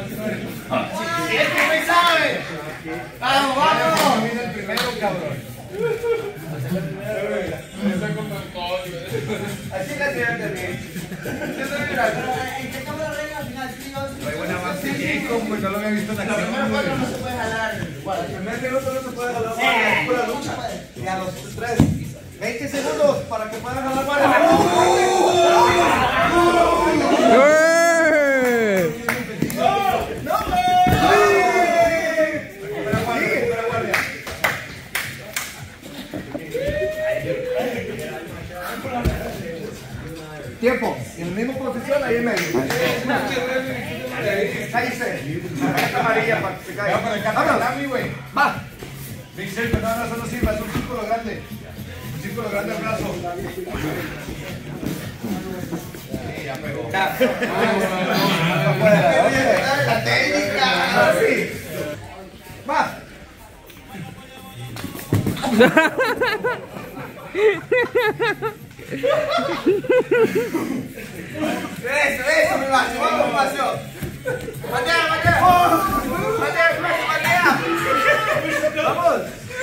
Este güey sabe. Vamos, vamos. Mira el primero, cabrón. Así la tiraste bien. ¿En qué cámara regla al final, tíos? Hay buena base, Jacob, pues no lo había visto en la cámara. Los primeros cuatro no se puede jalar. El primer minuto no se puede jalar. Es pura lucha. Y a los tres, veinte segundos para que puedan jalar tiempo, en la misma posición, ahí en medio. Cállese. Esta amarilla para que se caiga. Vámonos, güey. Va. Big Circle, no, no, eso no sirve, es un círculo grande. Un círculo grande al brazo. Sí, ya pegó. La técnica. Sí. Va. Eso, eso, mi macho, vamos, mi macho. Matea, matea. Matea, matea, matea. Vamos.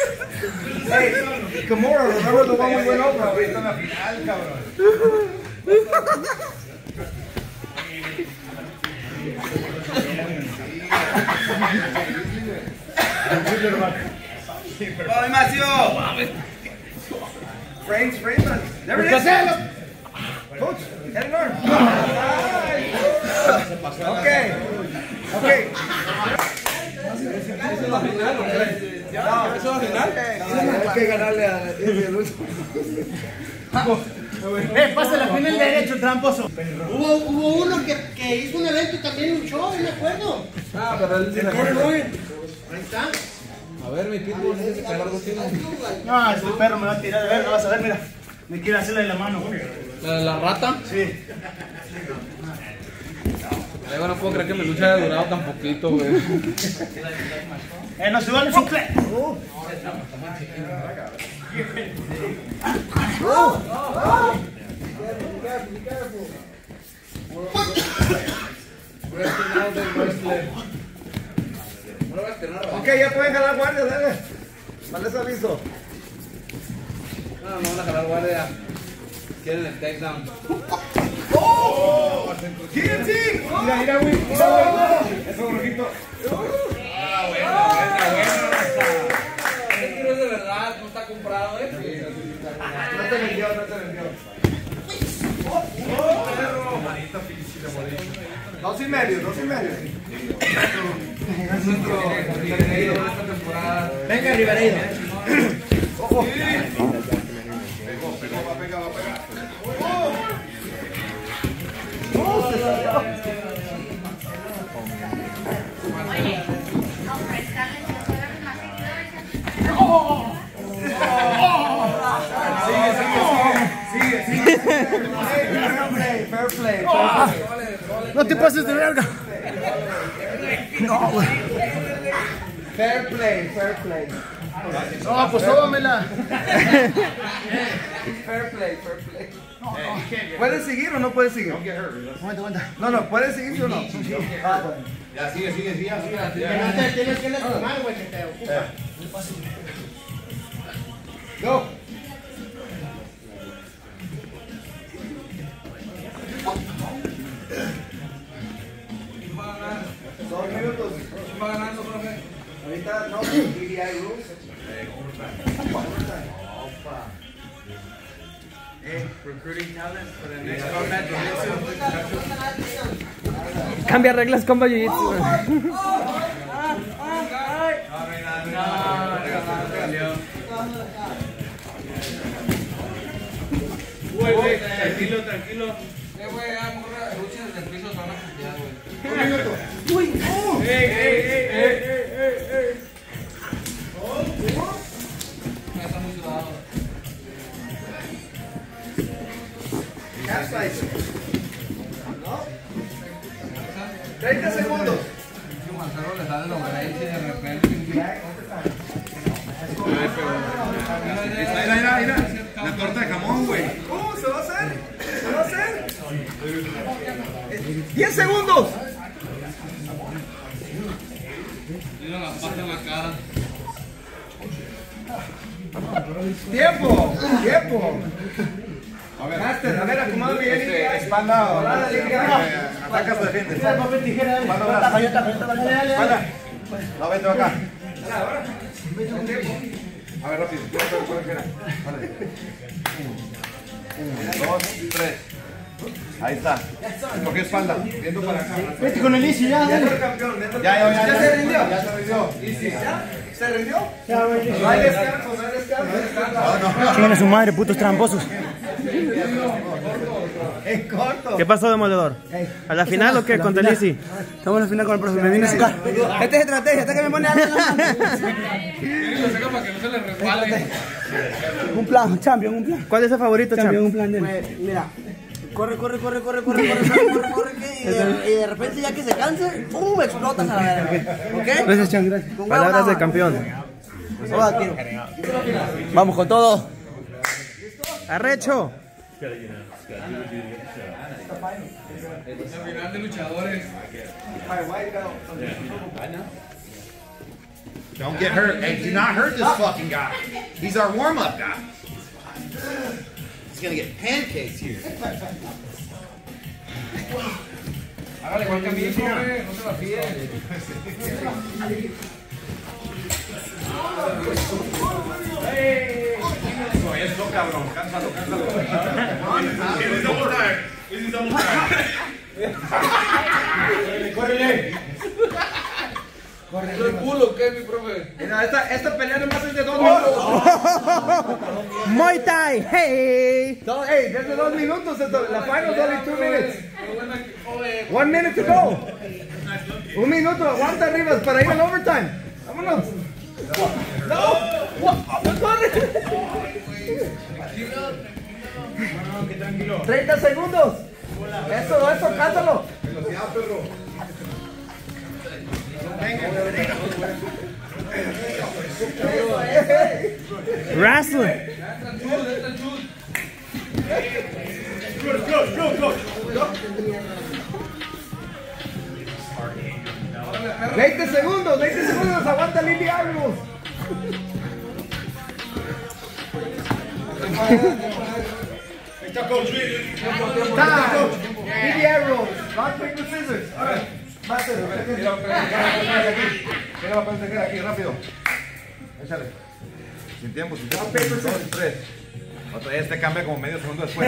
Hey, Kimura, remember the one we went over? Ahorita en la final, cabrón. Vamos, mi macho. Frames, frames. There it is. Coach, head and arm. Okay. Okay. ¿Eso es la final o qué? ¿Eso es la final? Hay que ganarle a la diez de luz. Eh, pasa la final derecho, tramposo. Hubo, hubo uno que, que hizo un evento y también luchó, me acuerdo. Ah, pero él se Ahí está. A ver, mi pitbull, no sé si largo tiene. No, este perro me va a tirar de ver, no vas a ver, mira. Me quiere hacerle la mano. ¿La, la rata? Sí. Yo no puedo creer que mi lucha haya durado tan poquito, güey. Eh, no se vale su cle. Uh. Ok, ya pueden jalar guardia, dale. Vale, ese aviso. No, no van a jalar guardia. Quieren el takedown. ¡Oh! ¡Guillotine! Mira, mira, güey. Mira, güey. Eso, rojito. Ah, bueno, bueno, bueno. Es de verdad, no está comprado, ¿eh? No te vendió, no te vendió. ¡Oh, perro! Dos y medio, dos y medio. Venga, Rivareiro. Ojo. Pegó, pegó, va a pegar, va a pegar. ¡Oh! Se salió. Sigue, sigue, sigue. Sigue, sigue. Fair play, fair play. No te pases de verga. No, güey. Fair play, fair play. No, pues tómamela. Fair play, fair play. ¿Puedes seguir o no puedes seguir? No, no, ¿puedes seguir sí o no? Ah, bueno. Ya, sigue, sigue, sigue, sigue. Tienes que lastimar, güey, que te ocupa. Go. Dos minutos. ¿Quién va ganando, profe? Ahorita no, B D I rules. Eh, recruiting talent for the next combat jiu-jitsu. Cambia reglas con jiu-jitsu. Güey, güey, tranquilo, tranquilo. Eh, güey, a morra, luchas desde el piso son una cantidad, güey. Un minuto. Uy, oh. ¡Ey, ey, ey, ey, ey, ey! Me está muy sudado. Capsize. ¿No? treinta segundos. Marcelo le sale los braces y de repente. Mira, mira, mira. La torta de jamón, güey. Uh, se va a hacer. Se va a hacer. diez segundos. Mira la pata en la cara. A ver, Master, a ver, acomoda bien. Este, espalda, atacas o defiendes. Espalda, espalda. No, vente acá. A ver, rápido. Uno, dos, tres. Ahí está. Cogió espalda. Viendo para acá. Vete con el Easy, ya, dale. Ya, ya, ya. ¿Ya se rindió? Ya se rindió. ¿Ya? ¿Se rindió? Ya, güey. No hay descanso, no hay descanso. Chingan a su madre, putos tramposos. Es corto. ¿Qué pasó, Demoledor? ¿A la final o qué? ¿Contra el Easy? Estamos en la final con el profe. Me vine a sacar. Esta es estrategia, hasta que me pone algo en la mano. Para que no se le resbale. Un plan, champion, un plan. ¿Cuál es el favorito, Champion, champion? un plan de él. Pues, mira, corre, corre, corre, corre, corre, corre, corre, corre, corre, que- y, de, y de repente ya que se canse, ¡pum! Explotas a la verga. ¿Ok? Gracias, Chan, gracias. Con Palabras huevo, de nada. campeón. Hola, tiro. Vamos con todo. Arrecho. Final de luchadores. Don't get hurt. Hey, do not hurt this fucking guy. He's our warm-up guy. He's gonna get pancakes here. Hágale igual que a mí, profe, no se la fíe. Eso, eso, cabrón. Cánsalo, cánsalo. Córrele. ¿Soy culo qué, mi profe? Mira, esta, esta pelea nomás es de dos minutos. Muay Thai, hey. No, hey, desde dos minutos. esto- La final is only two minutes. One minute to go. Un minuto, aguanta Rivas para ir al overtime. Vámonos. No. No corre. treinta segundos. Eso, eso, cántalo. Velocidad, perro. Wrestling. veinte segundos, veinte segundos, aguanta Lily Argos. Time. Lily Argos. Rock, paper, scissors. Master, Mira, aquí. Mira la pelota aquí, rápido. Échale. Sin tiempo, sin tiempo. Dos, tres. Otra vez te cambia como medio segundo después.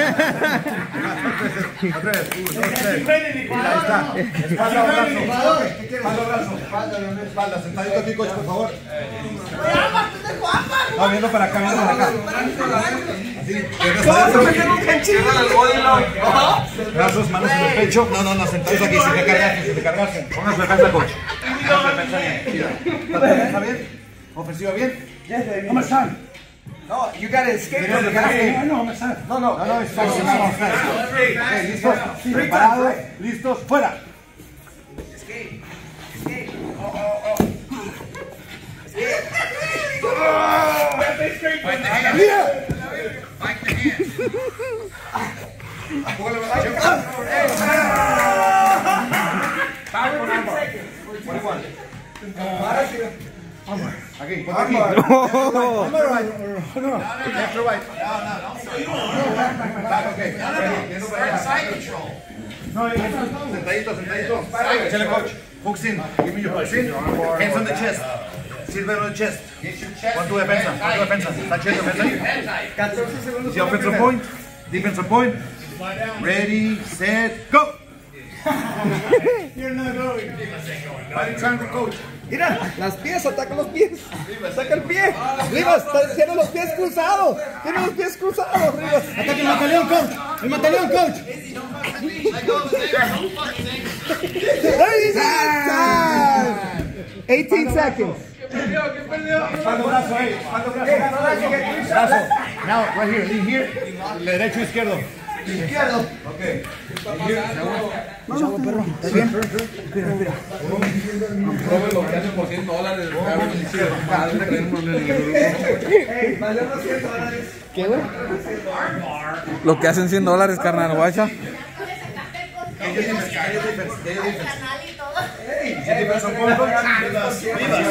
Otra vez. Uno, dos, tres. Ahí está. Espalda o brazo. Espalda o brazo. Espalda, sentadito aquí, coach, por favor. No, viendo para acá, viendo para acá. Así. Brazos, manos en el pecho. No, no, no, sentados aquí, sin recargarse, sin recargarse. Pongan su defensa, coach. Pongan su defensa bien. Mira. ¿Está bien? ¿Ofensiva bien? ¿Cómo están? No, you gotta escape from the guy. No, me sale. No, no. No, no, está bien, no, no, está bien. Ok, listos, preparados, listos, fuera. Escape. Escape. Oh, oh, oh. Escape. Aquí, ponte aquí. I'm alright. Left or right. No, no, no. Back, okay. Viendo para allá. Sentadito, sentadito. Échale, coach. Hooks in. Give me your hooks in. Hands on the chest. Silver on the chest. Pon tu defensa. Pon tu defensa. Está chido, defensa. catorce segundos. See offensive point. Defensive point. Ready, set, go. You're not going. Fighting triangle, coach. Mira, las pies, ataca los pies. Saca el pie. Rivas, tiene los pies cruzados. Tiene los pies cruzados, Rivas. Ataca el mataleón, coach. El mataleón, coach. eighteen seconds. Espalda, brazo, ahí. Espalda, brazo. Brazo. Now, right here. Lean here. Derecho, izquierdo. Izquierdo. Okay. Chavo, perro. ¿Estás bien? Respira, respira. Profe, lo que hacen por cien dólares. Ey, valió los cien dólares. ¿Qué, güey? Lo que hacen cien dólares, carnal, guacha.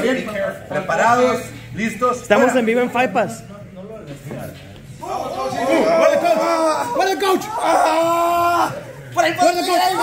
Preparados, listos. Estamos en vivo en Five Pass. the coach. Ah. Por ahí, por ahí, por ahí.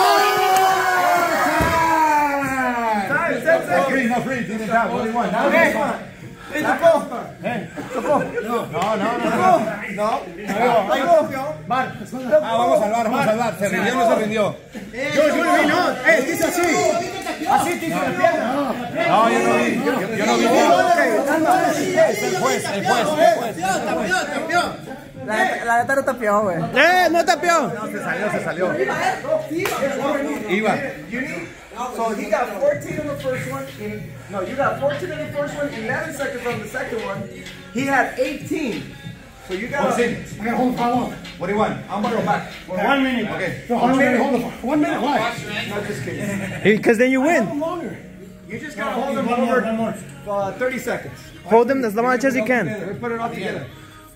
Time, time, time. No free, no free. Didn't have only one. Now okay. Hey, tocó. Eh, tocó. No, no, no, no. No. Ahí va. Bar. Ah, vamos al bar, vamos al bar. ¿Se rindió o no se rindió? Yo, yo no vi, no. Eh, dice así. Así te hizo la pierna. No, yo no vi. Yo, yo no vi. El juez, el juez, el juez. Tapió, tapió. La, la neta no tapió, güey. ¡Eh, no tapió! No, se salió, se salió. Iba. So he got fourteen on the first one. In, no, you got fourteen on the first one, eleven seconds on the second one. He had eighteen. So you got. Hold in. I gotta hold the power. What do you want? I'm gonna go back. For one minute. Okay. So one minute, hold the One minute, why? No, just kidding. Because then you win. You just gotta hold him over uh, thirty seconds. Hold him as much as you can. We put it all together.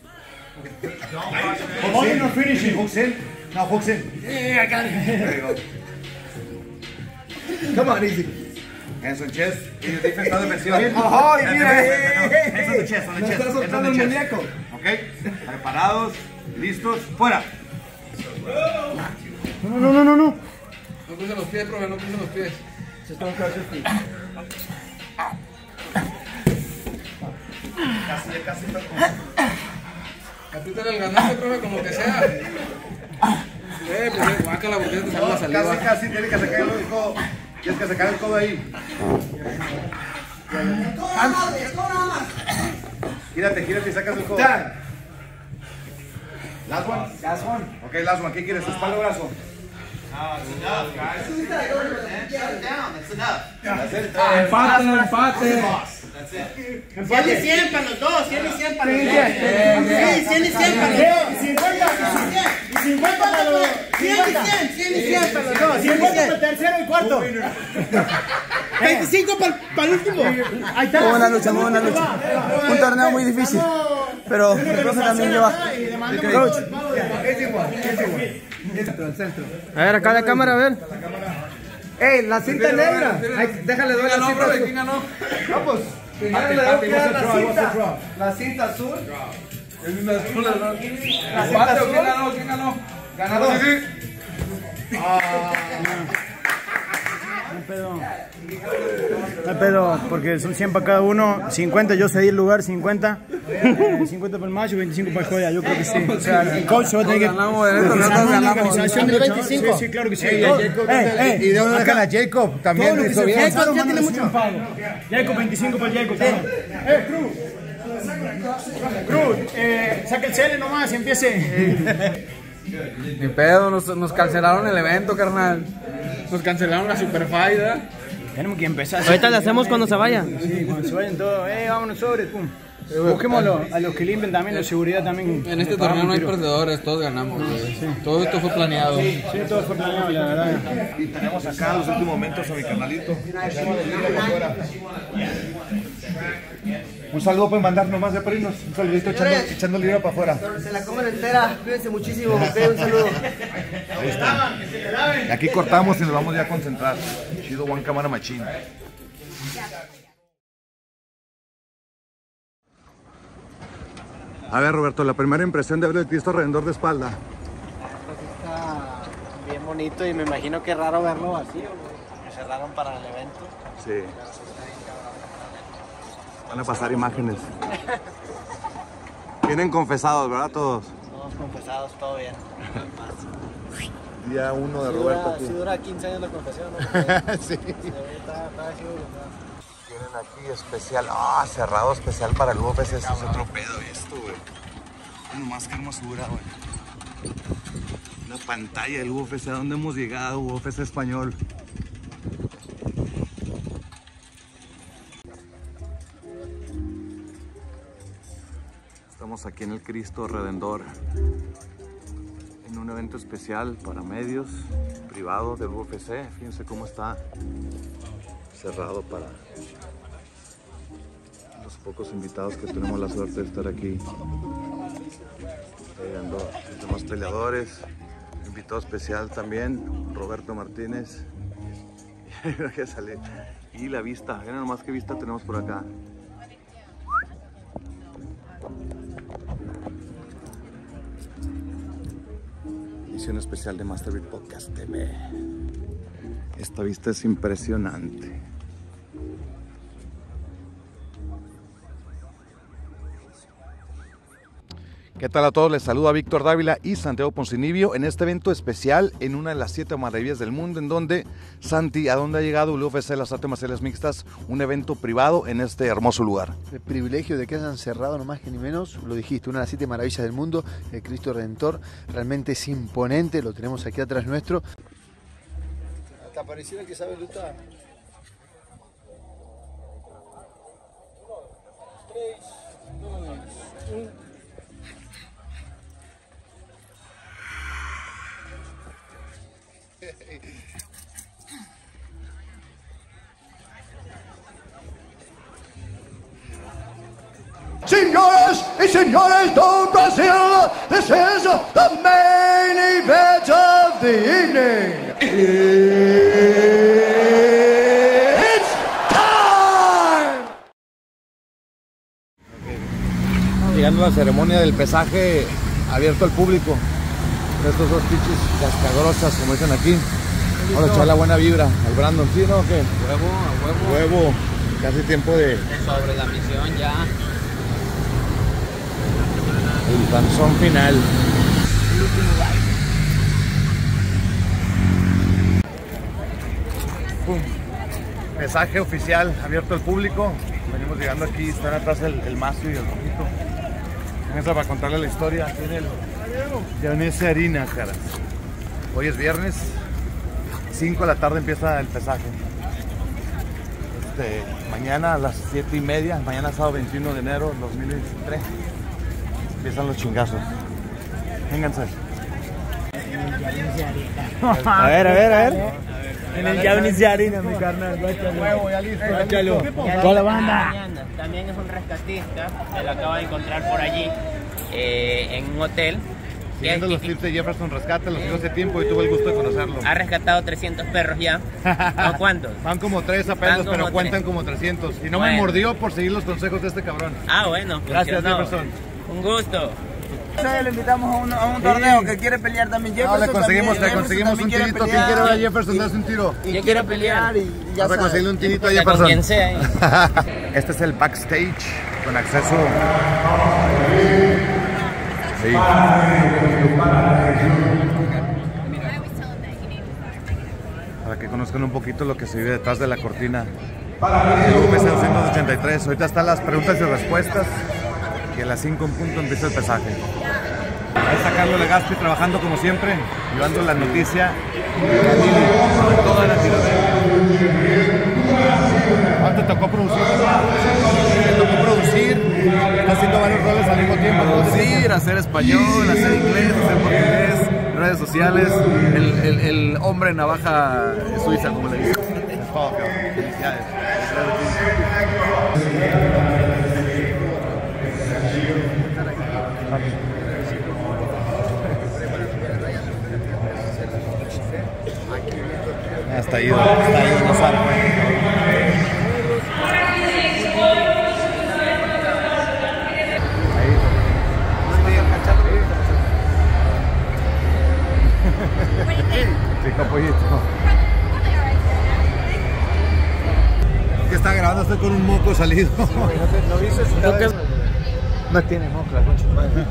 Hooks in or finishing? Hooks in. Now hooks in. Yeah, I got it. There you go. Come on, easy. Hands on chest. In your defense, no defensiva. Ajá, y mira. Hands on the chest, on the chest. Hands on the chest. Ok. Preparados. Listos. Fuera. No, no, no, no, no. No crucen los pies, profe, no crucen los pies. Just don't cross your feet. Casi, casi. Apítale el ganache, profe, como que sea. Eh, pues guácala porque te sale la saliva. Casi, casi, tiene que sacar el codo. Tienes que sacar el codo ahí. Gírate, gírate y sacas el codo. Last one. Last one. Ok, last one. ¿Qué quieres? ¿Espalda o brazo? Empate, empate. cien y cien para los dos, cien y cien para los dos. Sí, cien y cien para los dos. Y cincuenta para los dos. cien y cien, cien y cien para los dos. cincuenta para el tercero y cuarto. veinticinco para el último. Ahí está. Muy buena lucha, muy buena lucha. Un torneo muy difícil. Pero el profe también lleva. Coach. A ver, acá la cámara, a ver. Ey, la cinta negra. Ay, déjale doy la ¿Quién ganó, cinta profe? azul. ¿Quién ganó? Vamos. Primero le doy que la cinta. La cinta azul. El mismo azul, ¿no? La cinta ¿Empate o azul. quién ganó? ¿Quién ganó? Ganador. Sí, sí. No hay pedo. No hay pedo, porque son cien para cada uno. cincuenta, yo cedí el lugar, cincuenta. Eh, cincuenta para el macho, veinticinco para el joya, yo creo que sí. O sea, el coach se va a tener que... Ganamos, nosotros ganamos. Organización de veinticinco. Sí, sí, claro que sí. Ey, a Jacob, Ey, ey, ¿y de dónde dejan a Jacob? También todo lo que hizo se bien. Jacob ya tiene mucho pago. Jacob, veinticinco para el Jacob. Eh, Cruz. Cruz, eh, saca el cele nomás y empiece. Ni pedo, nos, nos cancelaron el evento, carnal. Nos cancelaron la Superfight, ¿verdad? Tenemos que empezar. Ahorita le hacemos cuando se vaya. Sí, cuando se vayan todos. Eh, vámonos sobre, pum. Busquemos a los, a los que limpian también, la seguridad también. En este torneo no hay perdedores, todos ganamos. Sí. Todo esto fue planeado. Sí, sí, todo fue planeado, la verdad. Y tenemos acá los últimos momentos a mi canalito. Echando el libro para afuera. Un saludo pueden mandar nomás de irnos. Un saludito echando, echando el libro para afuera. Se la comen entera, cuídense muchísimo, ok, un saludo. Ahí está. Y aquí cortamos y nos vamos ya a concentrar. Chido One Cámara Machín. A ver, Roberto, la primera impresión de ver el Cristo Redentor de espalda. Está bien bonito y me imagino que es raro verlo vacío, que cerraron para el evento. Sí. Van a pasar imágenes. Vienen confesados, ¿verdad? Todos. Todos confesados, todo bien. Día uno de Si Roberto. dura, si dura quince años la confesión, ¿no? Sí. Está, está chido, ¿no? Tienen aquí especial, ah, cerrado especial para el U F C, eso es otro pedo esto, güey. Nomás qué hermosura, güey. La pantalla del U F C, ¿a dónde hemos llegado? U F C español. Estamos aquí en el Cristo Redentor, en un evento especial para medios, privado del U F C. Fíjense cómo está cerrado para los pocos invitados que tenemos la suerte de estar aquí. Está llegando los demás peleadores. Invitado especial también, Roberto Martínez. Que sale. Y la vista, miren nomás qué vista tenemos por acá. transmisión especial de Masterbeat Podcast T V. Esta vista es impresionante. ¿Qué tal a todos? Les saluda Víctor Dávila y Santiago Poncinibio en este evento especial en una de las siete maravillas del mundo, en donde Santi, ¿a dónde ha llegado U F C, las artes marciales mixtas? Un evento privado en este hermoso lugar. El privilegio de que hayan cerrado, no más que ni menos, lo dijiste, una de las siete maravillas del mundo, el Cristo Redentor, realmente es imponente, lo tenemos aquí atrás nuestro. Hasta pareciera que sabe luchar. tres, dos, uno. Señoras y señores de Brasil, this is the main event of the evening. It's time! Llegando a la ceremonia del pesaje abierto al público. Estos dos pichis cascagrosas, como dicen aquí. Vamos a echar la buena vibra al Brandon, ¿sí, no? ¿Qué? Huevo, a huevo. Huevo. Casi tiempo de... Sobre la misión ya. El danzón final. Pum. Pesaje oficial abierto al público. Venimos llegando aquí, están atrás el, el Macio y el Rojito. Fíjense para contarle la historia. Tiene el Dionese Harina, caras. Hoy es viernes, cinco de la tarde empieza el pesaje. Este, mañana a las siete y media, mañana sábado veintiuno de enero de dos mil veintitrés. Empiezan los chingazos. Vénganse. A ver, a ver, a ver. En el Javanese de harina, mi carnal. Huevo, ya listo. Báchalo. Toda la banda. También es un rescatista. Se lo acaba de encontrar por allí, eh, en un hotel. Siguiendo los tips de Jefferson Rescate, los sigo hace tiempo y tuve el gusto de conocerlo. Ha rescatado trescientos perros ya. ¿O cuántos? Van como tres apenas, pero tres. Cuentan como trescientos. Y no bueno. me mordió por seguir los consejos de este cabrón. Ah, bueno. Gracias, no. Jefferson. Un gusto. Le invitamos a un, a un torneo que quiere pelear también Jefferson. No, le conseguimos, también, le conseguimos un tirito. ¿Quién quiere ver a Jefferson? Dale un tiro. Y Yo quiere pelear y ya Vamos a conseguirle un tirito a Jefferson. Quien sea, ¿eh? Este es el backstage con acceso. Sí. Para que conozcan un poquito lo que se vive detrás de la cortina. El U F C doscientos ochenta y tres. Ahorita están las preguntas y respuestas. Y a las cinco en punto empieza el pesaje. Ahí está Carlos Legaspi trabajando como siempre, llevando la noticia de toda la tiradera. ¿Cuánto te tocó producir? Me tocó producir, está haciendo varios roles al mismo tiempo. Producir, hacer español, hacer inglés, hacer portugués, redes sociales, el, el, el hombre navaja suiza, como le dicen. Oh, felicidades. Está ido, está ido, no sabe. Sí, capollito. ¿Qué está grabando? Estoy con un moco salido. ¿Lo viste? No tiene moco, la concha de madre.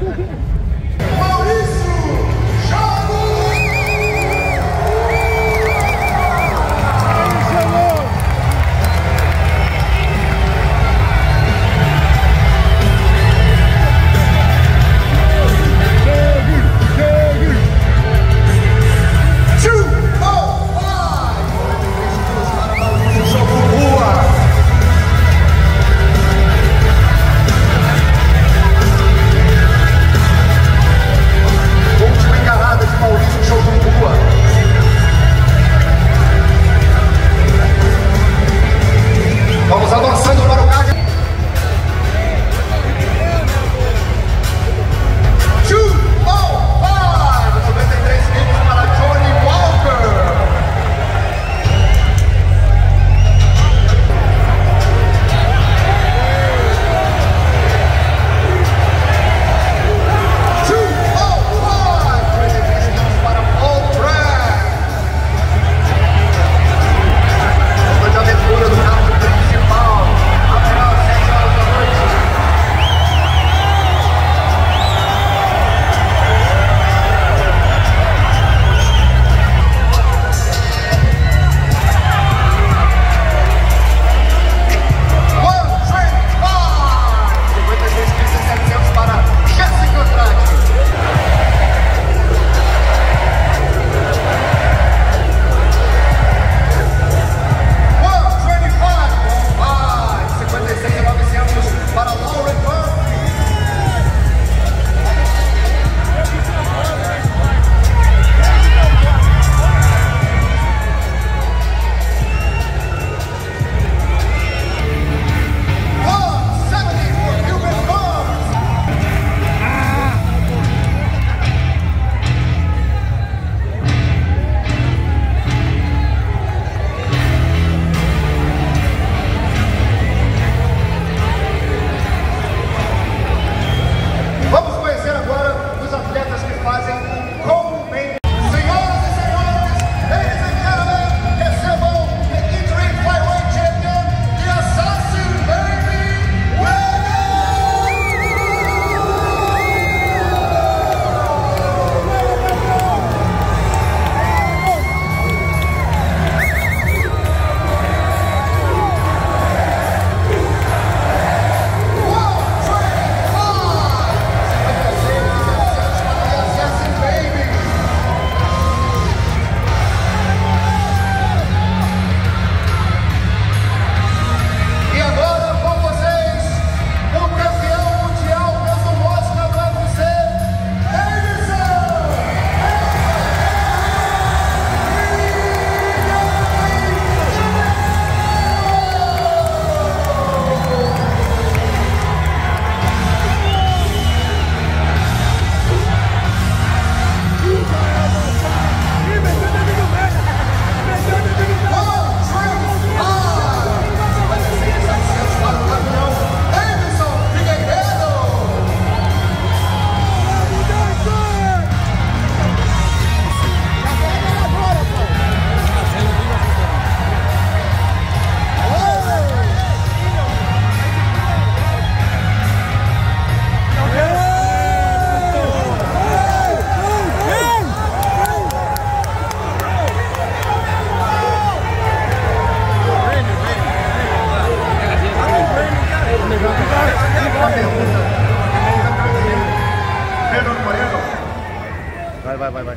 vai, vai, vai.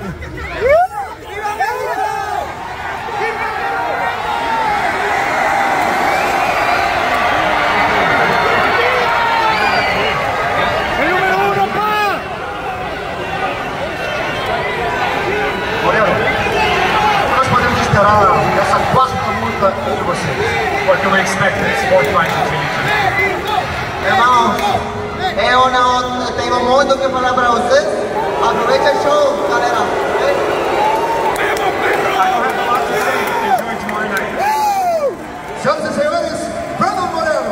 Essa quarta luta entre vocês. What can we expect in this fourth fight between you two? Irmão, eu não tenho muito o que falar para vocês. Aproveita o show, galera. Enjoy tomorrow night. Senhoras e senhores, Brandon Moreno.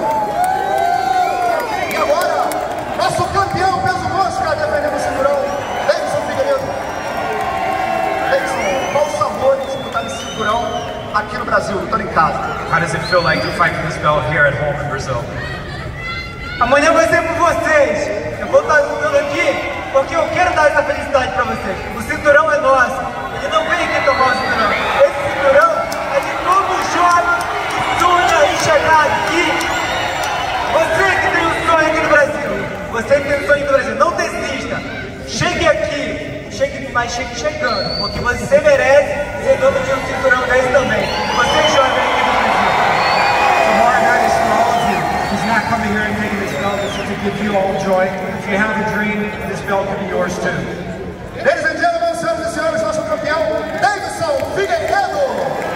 E agora, nosso campeão peso mosca defendendo o cinturão, Davidson Figueiredo. Davidson, qual o sabor de disputar esse cinturão aqui no Brasil, tô em casa? How does it feel like to fight for this belt here at home in Brazil? Amanhã vai ser por vocês. Eu vou estar lutando aqui porque eu quero dar essa felicidade pra vocês. O cinturão é nosso. Ele não vem aqui tomar o cinturão. Esse cinturão é de todo jovem que sonha em chegar aqui. Você que tem um sonho aqui no Brasil. Você que tem um sonho no Brasil. Não desista. Chegue aqui. Chegue, mas chegue chegando. Porque você merece ser dono de um cinturão desse também. Você é jovem aqui no Brasil. Tomorrow night is for all of you. He's not coming here and taking this belt. This is to give you all joy. If you have a dream, this belt can be yours too. Ladies and gentlemen, senhoras e senhores, nosso campeão, Davidson Figueiredo.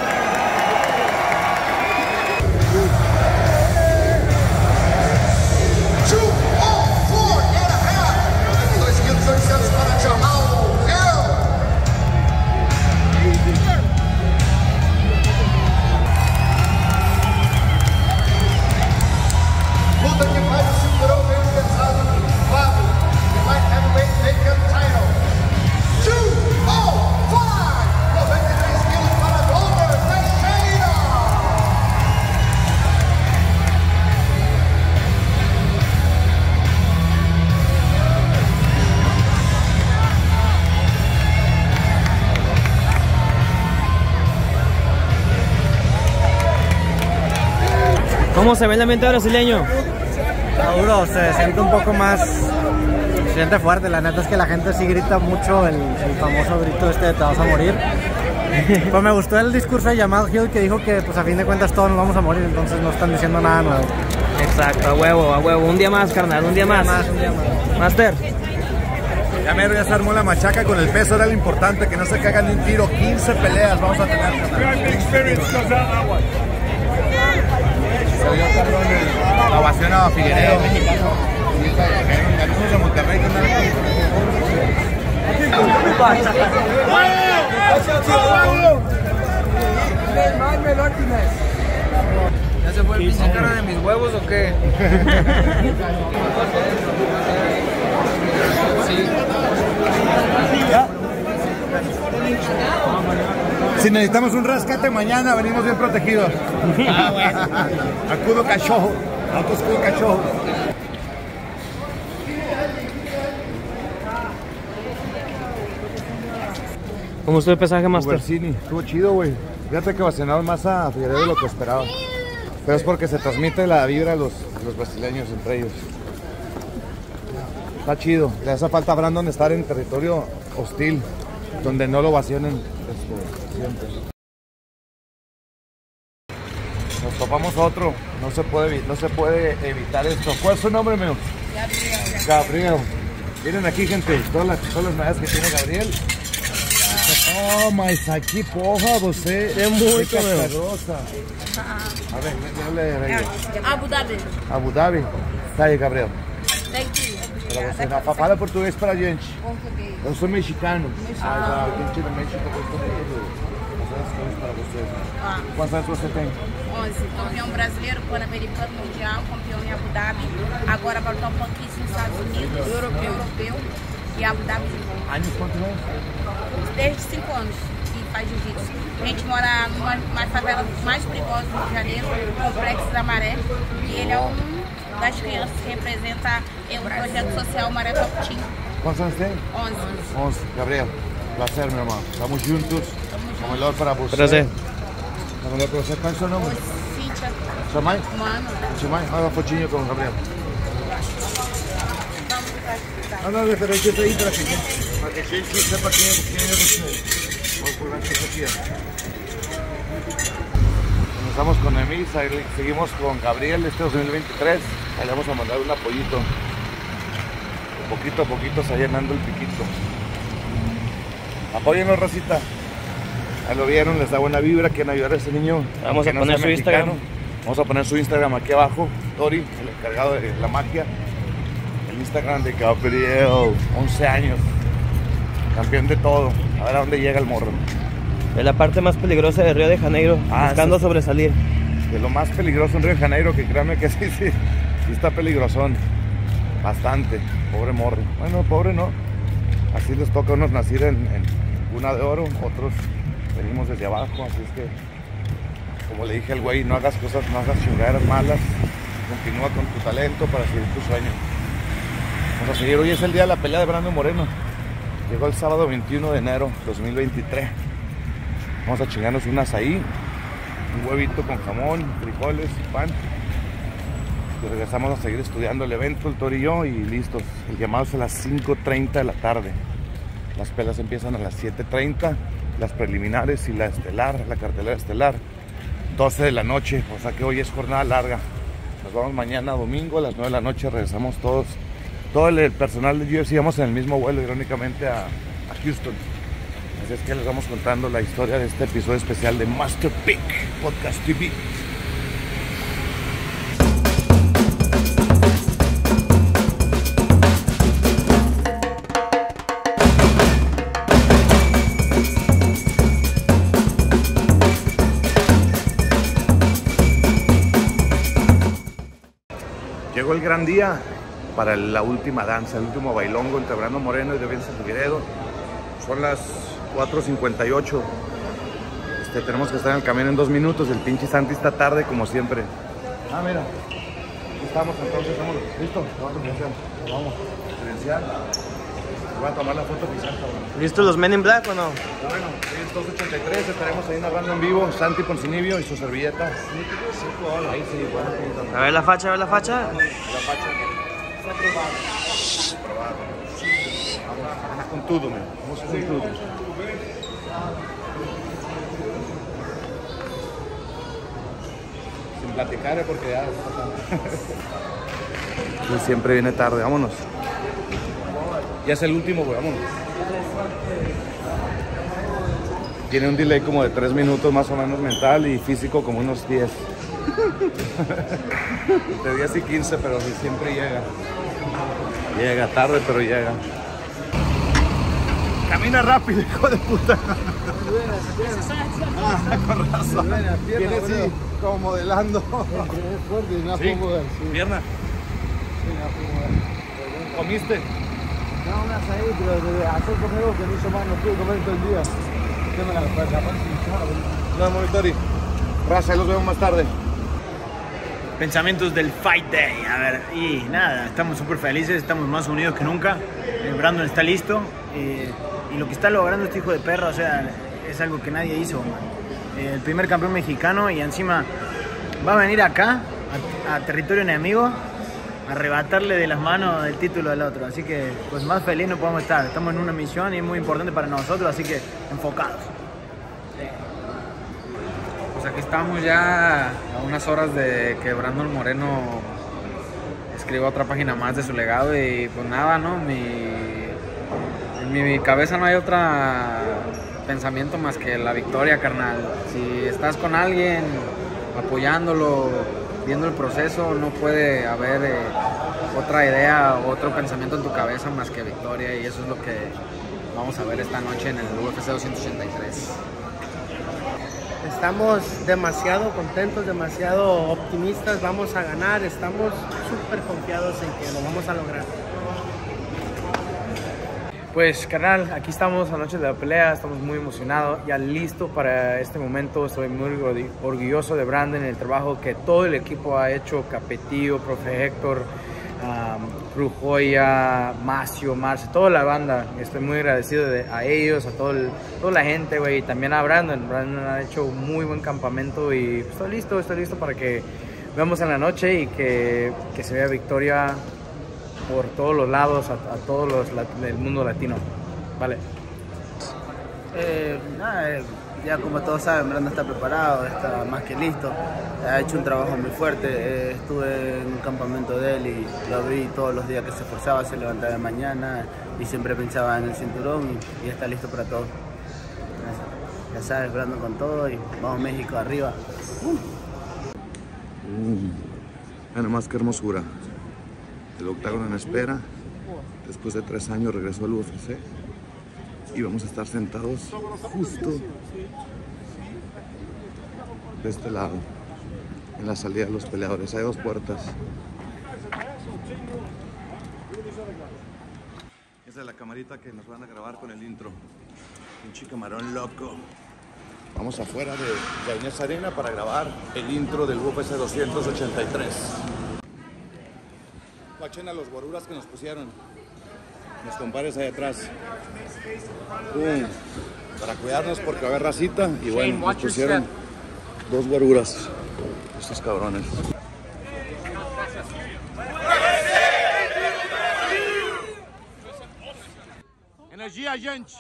Two, oh, four and a half. Dois quilos e oitocentos para Jamal Hill. Luta que faz o cinturão meio pesado, Fábio, the light heavyweight vacant title. Two, oh, five, noventa e três quilos para Glover Teixeira. ¿Cómo se ve el ambiente brasileño? Duro, se siente un poco más, se siente fuerte, la neta es que la gente sí grita mucho el, el famoso grito este de te vas a morir. Pues me gustó el discurso de Jamal Hill que dijo que pues a fin de cuentas todos nos vamos a morir, entonces no están diciendo nada nuevo. Exacto, a huevo, a huevo, un día más, carnal, un día más. Un día más, un día más. Master. Ya mero, ya se armó la machaca con el peso, era lo importante, que no se cagan ni un tiro, quince peleas vamos a tener. Se vio cabrón la ovación a Figueiredo, mexicano. Ganamos a Monterrey con ¿Ya se fue el pinche cara de mis huevos o qué? Si necesitamos un rescate mañana, venimos bien protegidos. Ah, bueno. Acudo cachorro. Auto escudo cachorro. ¿Cómo estuvo el pesaje, Master? Ubersini, estuvo chido, güey. Fíjate que vacionaron más a Figueiredo de lo que esperaba. Pero es porque se transmite la vibra de los, los brasileños entre ellos. Está chido. Le hace falta a Brandon estar en territorio hostil, donde no lo vacionen este, siempre. Nos topamos otro. No se puede, no se puede evitar esto. ¿Cuál es su nombre, mío? Gabriel. Gabriel. Miren aquí, gente, todas las, todas las medallas que tiene Gabriel. Toma, isso aqui, porra, você é muito grossa. A ver, olha aí. Abu Dhabi. Abu Dhabi? Tá aí, Gabriel. Thank you. Para você, não, fala português pra gente. Português. Eu sou mexicano. Mexicano. Ah, a gente no México gostou muito de fazer as coisas para você. Ah. Quantos anos você tem? onze. Campeão brasileiro, pan-americano, mundial, campeão em Abu Dhabi. Agora vai lutar um pouquinho nos Estados Unidos, europeu, europeu e Abu Dhabi de novo. Anos quantos anos? Desde cinco anos que faz jiu-jitsu. A gente mora numa, numa favela mais perigosa do Rio de Janeiro, Complexo da Maré. E ele é um das crianças que representa um projeto social Maré Top Team. Quantos anos tem? onze. onze. Gabriel, prazer, meu irmão. Estamos juntos. O melhor para você. Prazer. O melhor para você. Qual é o seu nome? Cíntia. Sua mãe? Mano. Sua mãe? Olha uma fotinha com o Gabriel. Ah, não, referente aí para aqui. Para que Jason sepa quién es usted. Vamos por aquí, aquí. Comenzamos con Emis, ahí seguimos con Gabriel este dos mil veintitrés. Ahí le vamos a mandar un apoyito. Poquito a poquito se va llenando el piquito. Apóyennos, racita. Ahí lo vieron, les da buena vibra. Quieren ayudar a ese niño. Vamos a poner su Instagram. Vamos a poner su Instagram aquí abajo. Tori, el encargado de la magia. El Instagram de Gabriel, once años. Campeón de todo. A ver a dónde llega el morro. Es la parte más peligrosa de Río de Janeiro, ah, buscando es, sobresalir. De lo más peligroso en Río de Janeiro, que créanme que sí, sí, sí está peligrosón. Bastante. Pobre morro. Bueno, pobre no. Así les toca a unos nacer en, en cuna de oro, otros venimos desde abajo, así es que, como le dije al güey, no hagas cosas, no hagas chingaderas malas, continúa con tu talento para seguir tu sueño. Vamos a seguir, hoy es el día de la pelea de Brandon Moreno. Llegó el sábado veintiuno de enero dos mil veintitrés. Vamos a chingarnos un azaí, un huevito con jamón, frijoles, pan. Y regresamos a seguir estudiando el evento, el Tori y yo, y listos. El llamado es a las cinco treinta de la tarde. Las pelas empiezan a las siete treinta, las preliminares y la estelar, la cartelera estelar, doce de la noche, o sea que hoy es jornada larga. Nos vamos mañana domingo a las nueve de la noche, regresamos todos, todo el personal de U F C, vamos en el mismo vuelo, irónicamente, a, a Houston. Así es que les vamos contando la historia de este episodio especial de Master Pick Podcast T V. Llegó el gran día para la última danza, el último bailongo entre Brandon Moreno y Devianza Figueiredo. Son las cuatro cincuenta y ocho. Este, tenemos que estar en el camino en dos minutos. El pinche Santi está tarde como siempre. Ah, mira. Aquí estamos entonces. Vámonos. ¿Listo? Vamos a credenciar. Vamos. Credenciar. Voy a tomar la foto oficial, cabrón. ¿Listos los Men in Black o no? Bueno, es dos ochenta y tres. Estaremos ahí narrando en vivo. Santi Poncinibio y su servilleta. Ahí sí, bueno. A ver la facha, a ver la facha. La facha. Está aprobado. Aprobado. Vamos con todo, man. Vamos con todo. Sin platicar, porque ya está. Siempre viene tarde, vámonos. Ya es el último, güey, vámonos. Tiene un delay como de tres minutos más o menos mental y físico como unos diez. Entre diez y quince, pero sí, siempre llega. Llega tarde, pero llega. Camina rápido, hijo de puta. Ah, con razón. Viene así, como modelando. Sí, pierna. ¿Comiste? No, un azaí, pero de hacer conmigo que no hizo más, no pude comer todo el día. Tengo la parte No, Monitori. Raza, los vemos más tarde. Pensamientos del Fight Day. A ver, y nada, estamos súper felices, estamos más unidos que nunca. El Brandon está listo. Eh, y lo que está logrando este hijo de perra, o sea, es algo que nadie hizo. Eh, el primer campeón mexicano y encima va a venir acá, a, a territorio enemigo, a arrebatarle de las manos el título del otro. Así que, pues más feliz no podemos estar. Estamos en una misión y es muy importante para nosotros, así que enfocados. Pues aquí estamos ya a unas horas de que Brandon Moreno escriba otra página más de su legado y pues nada, ¿no? Mi, en mi cabeza no hay otro pensamiento más que la victoria, carnal. Si estás con alguien apoyándolo, viendo el proceso, no puede haber eh, otra idea o otro pensamiento en tu cabeza más que victoria, y eso es lo que vamos a ver esta noche en el U F C doscientos ochenta y tres. Estamos demasiado contentos, demasiado optimistas, vamos a ganar, estamos súper confiados en que lo vamos a lograr. Pues carnal, aquí estamos anoche de la pelea, estamos muy emocionados, ya listo para este momento. Estoy muy orgulloso de Brandon, el trabajo que todo el equipo ha hecho, Capetillo, Profe Héctor, um, Cruz Joya, Macio, Marce, toda la banda. Estoy muy agradecido de, a ellos, a todo el, toda la gente, güey, y también a Brandon. Brandon ha hecho un muy buen campamento y pues, estoy listo, estoy listo para que veamos en la noche y que, que se vea victoria por todos los lados, a, a todos los del mundo latino. Vale. Eh, nada, eh, ya como todos saben, Brandon está preparado, está más que listo, ha hecho un trabajo muy fuerte, eh, estuve en un campamento de él y lo vi todos los días que se esforzaba, se levantaba de mañana y siempre pensaba en el cinturón y, y está listo para todo. Ya sabes, Brandon con todo y vamos México arriba. Uh. Uh, nada más que hermosura. El octágono en espera, después de tres años regresó al U F C. Y vamos a estar sentados justo de este lado, en la salida de los peleadores. Hay dos puertas. Esa es la camarita que nos van a grabar con el intro. Un chico camarón loco. Vamos afuera de la Inés Arena para grabar el intro del U F C doscientos ochenta y tres. Guachen a los guaruras que nos pusieron. Los compadres ahí atrás. Pum. Para cuidarnos porque va a haber racita. Y bueno, nos pusieron dos guaruras. Estos cabrones. Energia, gente!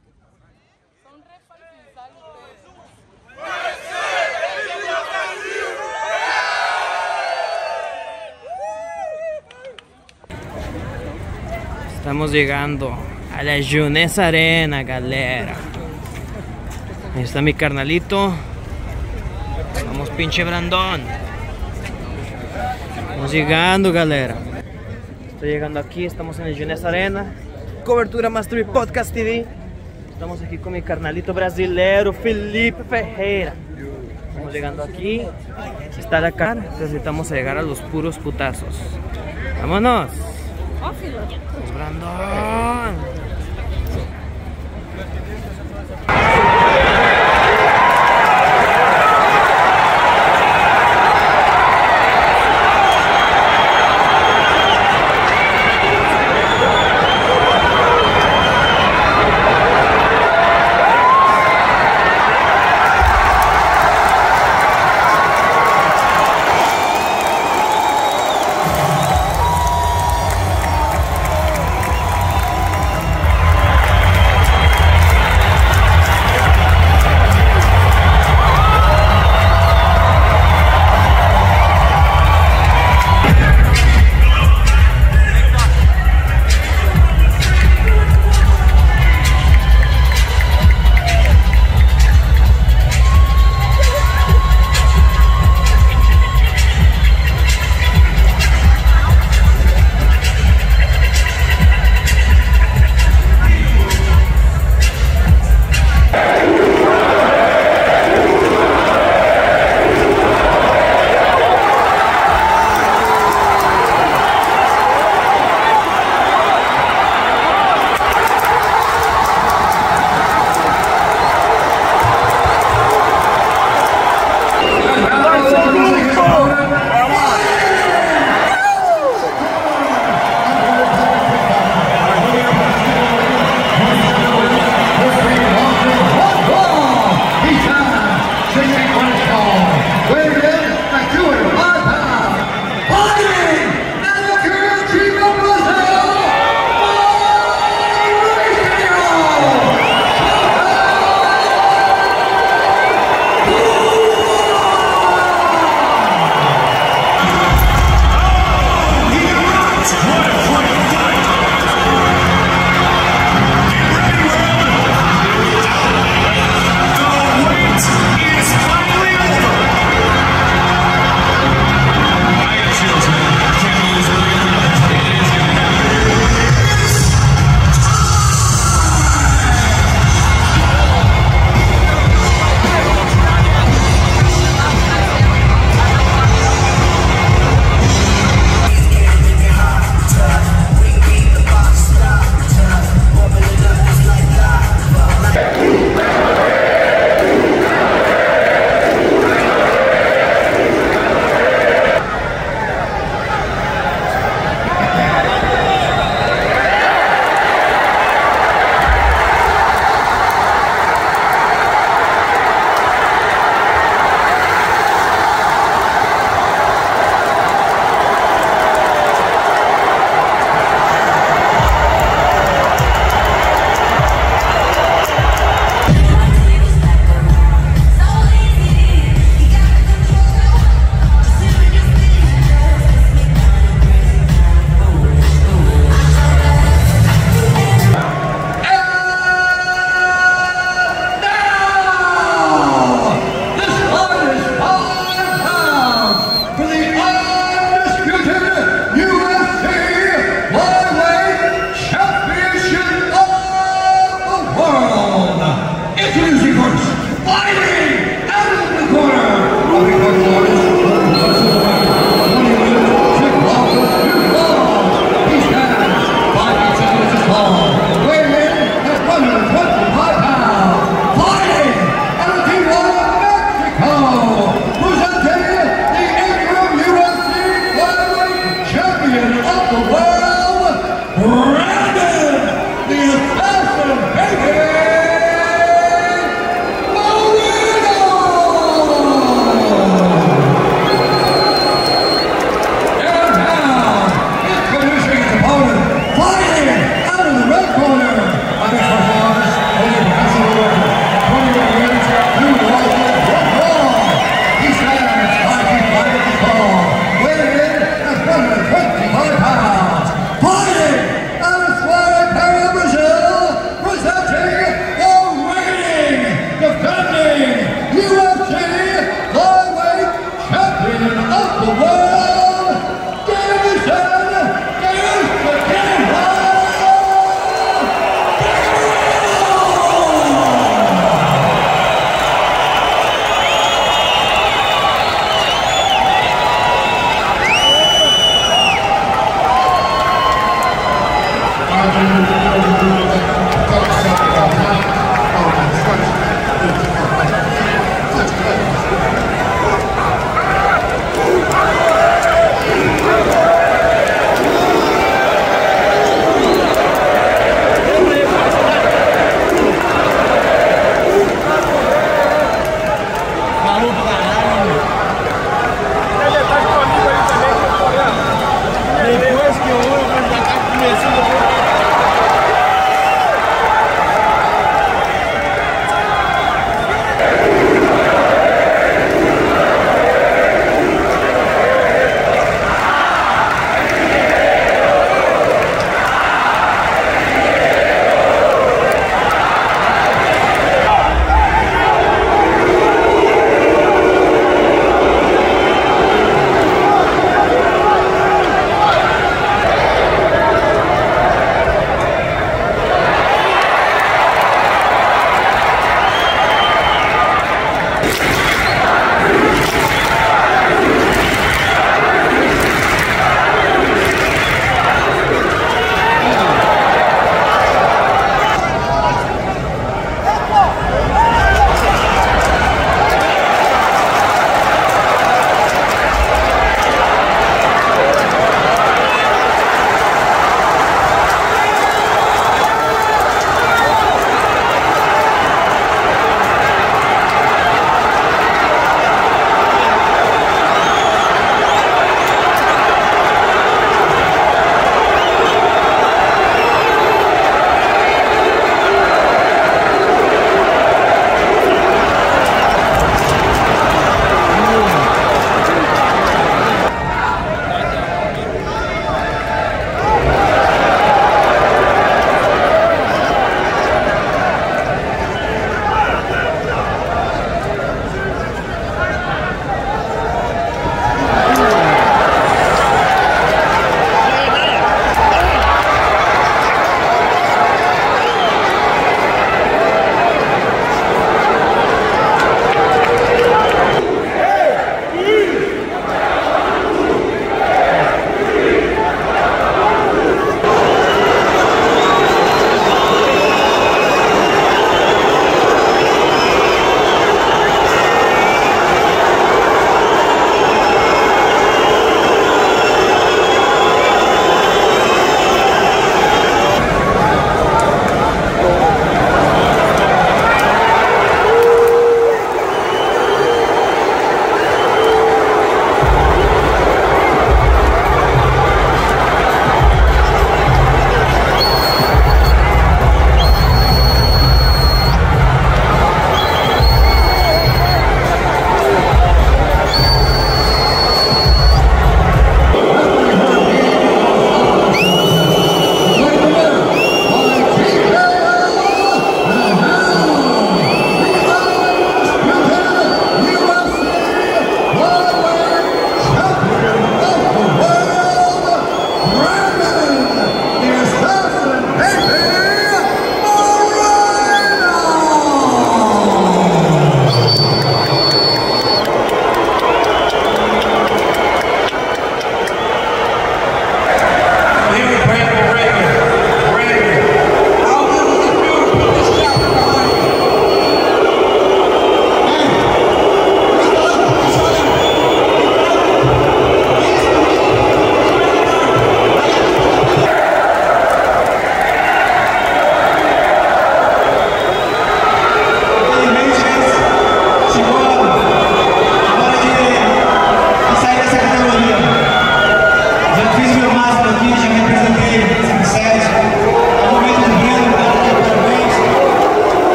Estamos llegando a la Junes Arena, galera. Ahí está mi carnalito. Vamos, pinche Brandon. Estamos llegando, galera. Estoy llegando aquí, estamos en el Junes Arena. Cobertura Mastery Podcast T V. Estamos aquí con mi carnalito brasileiro, Felipe Ferreira. Estamos llegando aquí. Está la cara. Necesitamos llegar a los puros putazos. Vámonos. Vamos, Brandon.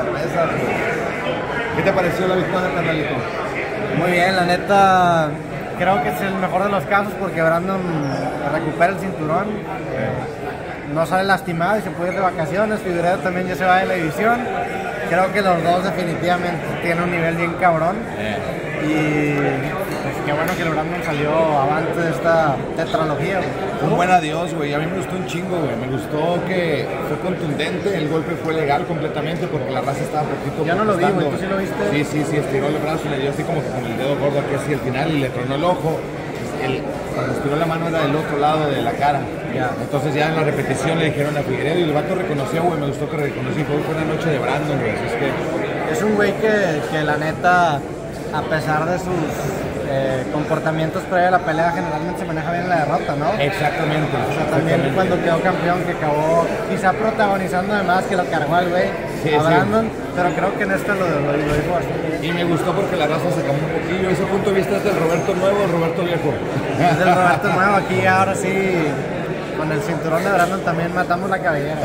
cervezas. ¿Qué te pareció la victoria, carnalito? Muy bien, la neta, creo que es el mejor de los casos porque Brandon recupera el cinturón, no sale lastimado y se puede ir de vacaciones. Figueredo también ya se va de la división. Creo que los dos definitivamente tienen un nivel bien cabrón. Y pues qué bueno que el Brandon salió avante de esta tetralogía, güey. Un buen adiós, güey. A mí me gustó un chingo, güey. Me gustó que fue contundente, el golpe fue legal completamente porque la raza estaba poquito. Ya no lo vi, güey. ¿Tú sí lo viste? Sí, sí, sí, estiró el brazo y le dio así como que con el dedo gordo aquí así al final y le tronó el ojo. El, cuando estiró la mano era del otro lado de la cara. Ya. Entonces ya en la repetición le dijeron a Figueredo y el vato reconoció, güey. Me gustó que reconoció. Fue una noche de Brandon, güey. Así es que es un güey que, que la neta, a pesar de sus eh, comportamientos previo a la pelea, generalmente se maneja bien la derrota, ¿no? Exactamente. O sea, también exactamente. cuando quedó campeón, que acabó quizá protagonizando además que lo cargó al güey, sí, a Brandon, sí. Pero creo que en este lo, lo, lo dijo bastante. Y me gustó porque la raza se cambió un poquillo. Ese punto de vista es del Roberto Nuevo o Roberto Viejo. Es del Roberto Nuevo. Aquí ahora sí, con el cinturón de Brandon también matamos la cabellera.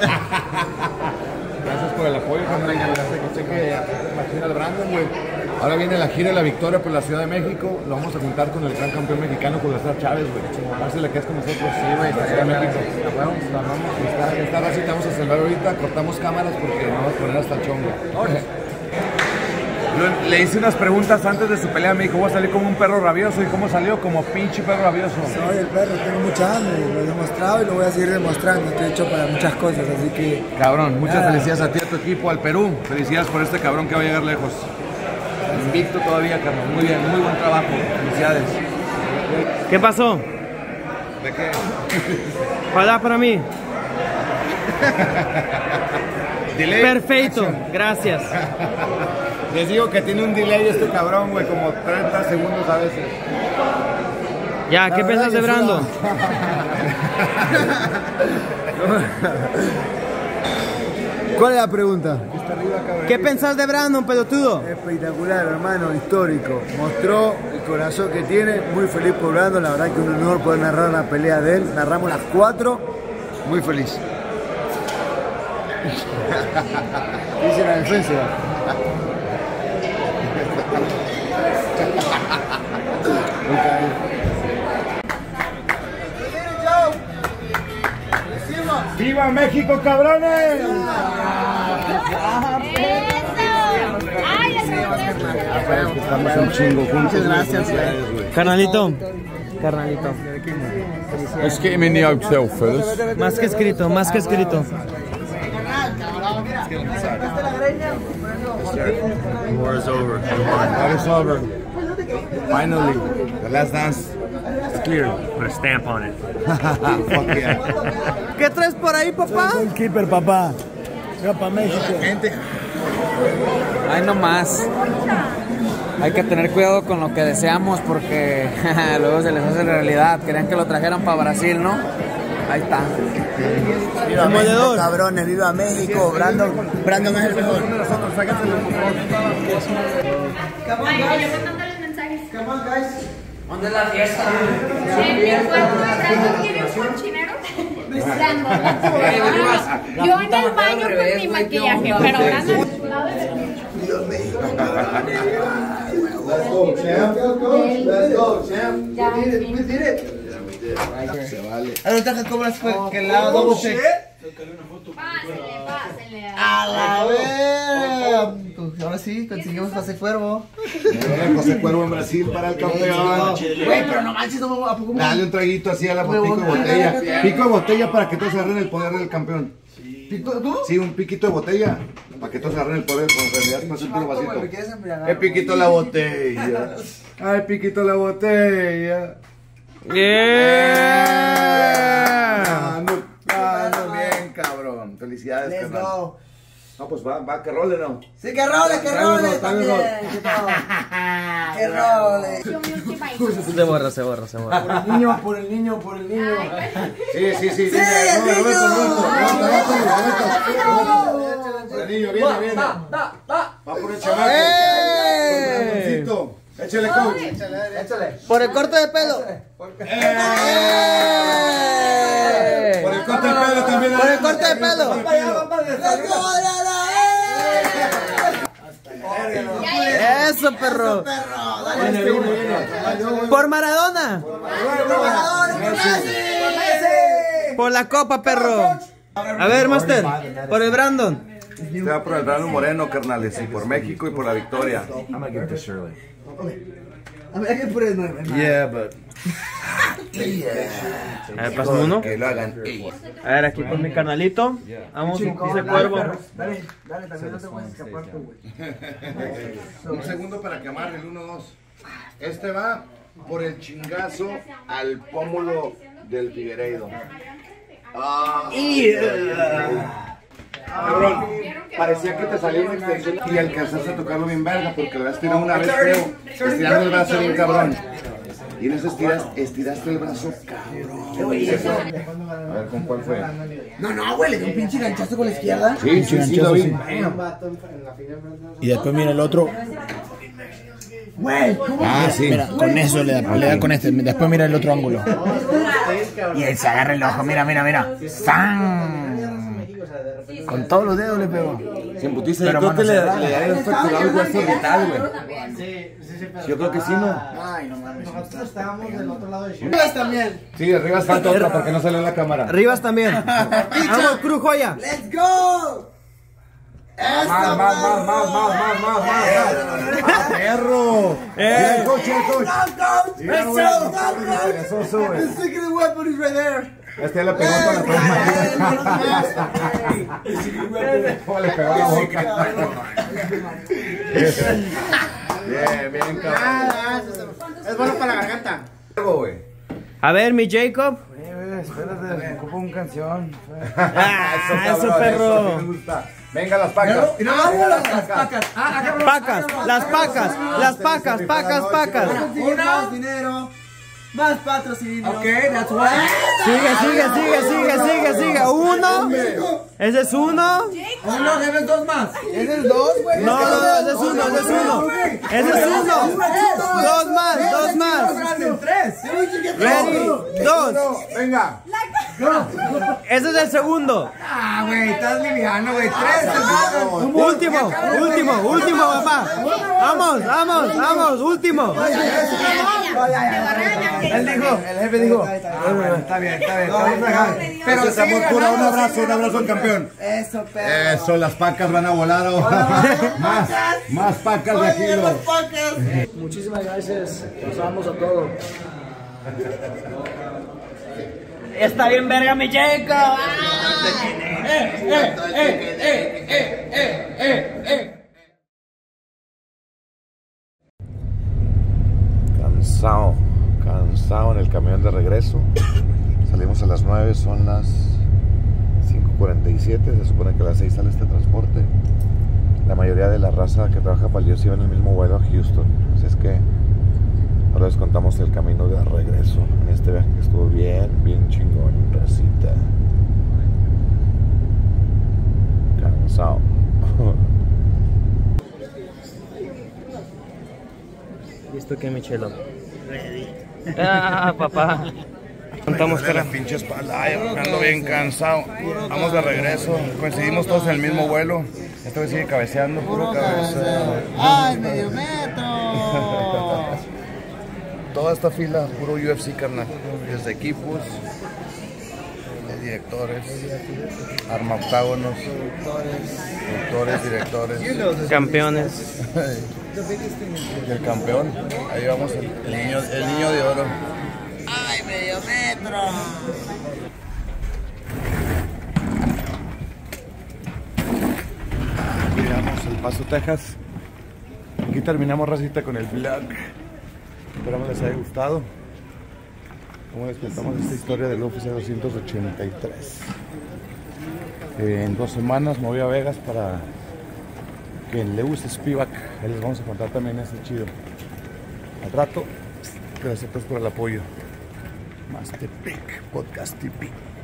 Gracias por el apoyo, carnal. Sé que imagina al Brandon, güey. Ahora viene la gira de la victoria por la Ciudad de México. Lo vamos a juntar con el gran campeón mexicano, con César Chávez, güey. Pásale que es con nosotros. Sí, güey, está Ciudad de México. Está, está racita, vamos a celebrar ahorita. Cortamos cámaras porque nos vamos a poner hasta el chongo. Le hice unas preguntas antes de su pelea. Me dijo, voy a salir como un perro rabioso. ¿Y cómo salió? Como pinche perro rabioso. Soy el perro, tengo mucha hambre. Lo he demostrado y lo voy a seguir demostrando. Estoy hecho para muchas cosas, así que... Cabrón, muchas nada. felicidades a ti, a tu equipo, al Perú. Felicidades por este cabrón que va a llegar lejos. Invicto todavía, carnal. Muy bien, muy buen trabajo. Felicidades. ¿Qué pasó? ¿De qué? Para para mí. Delay. Perfecto, gracias. Les digo que tiene un delay este cabrón, güey, como treinta segundos a veces. Ya, ¿qué piensas de Brandon? ¿Cuál es la pregunta? ¿Qué pensás de Brandon, pelotudo? Espectacular, hermano, histórico. Mostró el corazón que tiene, muy feliz por Brandon. La verdad que un honor poder narrar la pelea de él. Narramos las cuatro, muy feliz. Dice la defensa. ¡Viva México, cabrones! Estamos un chingo juntos. Muchas gracias, Carnalito. Carnalito. Let's get him in the hotel, fellas. Más que escrito, más que escrito. The war is over. War is over. Finally, the last dance is clear. Put a stamp on it. Fuck yeah. ¿Qué traes por ahí, papá? Un keeper, papá. Venga para México. Ay, no más. Hay que tener cuidado con lo que deseamos porque luego se les hace realidad. Querían que lo trajeran para Brasil, ¿no? Ahí está. Viva México, cabrones, viva México. Brandon, Brandon es el mejor. ¿Dónde es la fiesta? En mi cuarto de Brandon tiene un cochinero. Yo en el baño con mi maquillaje, pero Brandon. Let's go, champ. Let's go, champ. We did it. We did it. Se vale. Ahora cómo fue que el lado double check. Pásenle, pásenle. A la vez. Ahora sí, conseguimos José Cuervo. José Cuervo en Brasil para el campeón. Güey, pero no manches, no a poco. Dale un traguito así a la pico de botella. Pico de botella para que todos agarren el poder del campeón. ¿Tú? Sí, un piquito de botella para que todos agarren el poder. Con realidad, no es un puro vasito. El piquito de la botella. Ay, piquito de la botella. Yeah. Ando, ando bien, cabrón. Felicidades, Let's carnal. go. No, pues va, va, que role, ¿no? Sí, que role, que role también. Que role. Se borra, se borra, se borra. Por el niño, por el niño, por el niño. Sí, sí, sí. Sí, el niño. El niño, viene, viene. Va por el chamaco. ¡Eh! Échale, coach. Échale. Por el corte de pelo. Por el corte de pelo también. Por el corte de pelo. Let's go, Eso, perro. Dale, viene, viene. Por Maradona. Por la copa, perro. A ver, Master. Por el Brandon. Este va por el Brandon Moreno, carnales, y por México y por la victoria. I'm gonna give it to Shirley. A ver, I can put it in my Yeah, but... A ver, pásame uno. Que lo hagan ellos. A ver, aquí con mi carnalito. Vamos, dice Cuervo. Dale, dale, también no te puedes escapar tú, güey. Un segundo para que amarre el uno dos. Este va por el chingazo al pómulo del Figueiredo. Ah, cabrón, parecía que te salía una extensión y alcanzaste a tocarlo bien verga porque lo habías tirado una vez feo, estirando el brazo bien cabrón. Y en eso estiras, estiraste el brazo, cabrón. ¿Qué güey eso? A ver, ¿con cuál fue? No, no, güey, le dio un pinche ganchazo con la izquierda. Sí, sí, sí, lo vi. Y después mira el otro. Güey, ¿cómo? Ah, sí. Mira, con eso le da, le da con este. Después mira el otro ángulo. Y él se agarra el ojo, mira, mira, mira. ¡Zan! Con todos los dedos le pegó. Sin putiza, yo creo que le, le había fracturado el hueso orbital, güey. Yo creo que sí, ¿no? Ay, no mames. Nosotros estábamos del otro lado de Chile. Rivas también. Sí, arriba falta otra porque no salió en la cámara. Rivas también. Vamos, Cruz Joya. ¡Let's go! Más, más, más, más, más, más, más, más. ¡Ah, perro! Mira el coche, el coche. Let's go, Eso sube. The secret weapon is right there. Este ya le pegó con la próxima. ¿Cómo le pegó la boca? Bien, bien, cabrón. Es bueno para la garganta. A ver, mi Jacob. Espérate, me ocupo una canción. Ah, eso, cabrón, perro. eso sí me gusta. Venga las pacas. No, Venga las las pacas. pacas. Ah, acá, Pacas, las pacas, las pacas, pacas, pacas. Más dinero, más patrocinio. Ok, that's why. Sigue, sigue, sigue, sigue, sigue, sigue. Uno. Ese es uno. Oh, no, debes dos más. ¿Ese es dos, güey? No, no, no, ese es uno, ese es uno. Ese es uno. Dos más, dos más. Tres. Ready, dos. Venga. Ese es el segundo. Ah, güey, estás liviano, güey. Tres. Último, último, último, papá. Vamos, vamos, vamos, último. Él dijo, el jefe dijo. Está bien, está bien. Pero Pero estamos pura, un abrazo, un abrazo al campeón. Eso, perro. Eso, las pacas van a volar ahora. Más, más pacas de aquí. Muchísimas gracias. Los amamos a todos. Está bien verga mi Jacob. Cansado, cansado en el camión de regreso. Salimos a las nueve, son las cinco cuarenta y siete. Se supone que a las seis sale este transporte. La mayoría de la raza que trabaja para el U F C va en el mismo vuelo a Houston. Así es que ahora les contamos el camino de regreso en este viaje que estuvo bien, bien chingón, racita. Cansado. ¿Listo qué, Michelo? Ready. Ah, papá. Contamos que la pinche espalda, ay, ando bien cansado. Vamos de regreso, coincidimos todos en el mismo vuelo. Esta vez sigue cabeceando, puro cabeza. ¡Ay, medio metro! Toda esta fila, puro U F C, carnal. Desde equipos, de directores, arma octágonos, productores, directores, campeones. Y el campeón, ahí vamos, el, el, niño, el niño de oro. ¡Ay, medio metro! Llegamos al Paso, Texas. Aquí terminamos, racita, con el vlog. Esperamos les haya gustado. Como les contamos esta historia del U F C doscientos ochenta y tres. Eh, en dos semanas me voy a Vegas para que en Lewis Spivak, ahí les vamos a contar también ese chido. Al rato, gracias a todos por el apoyo. Más Tepic, Podcast Tepic.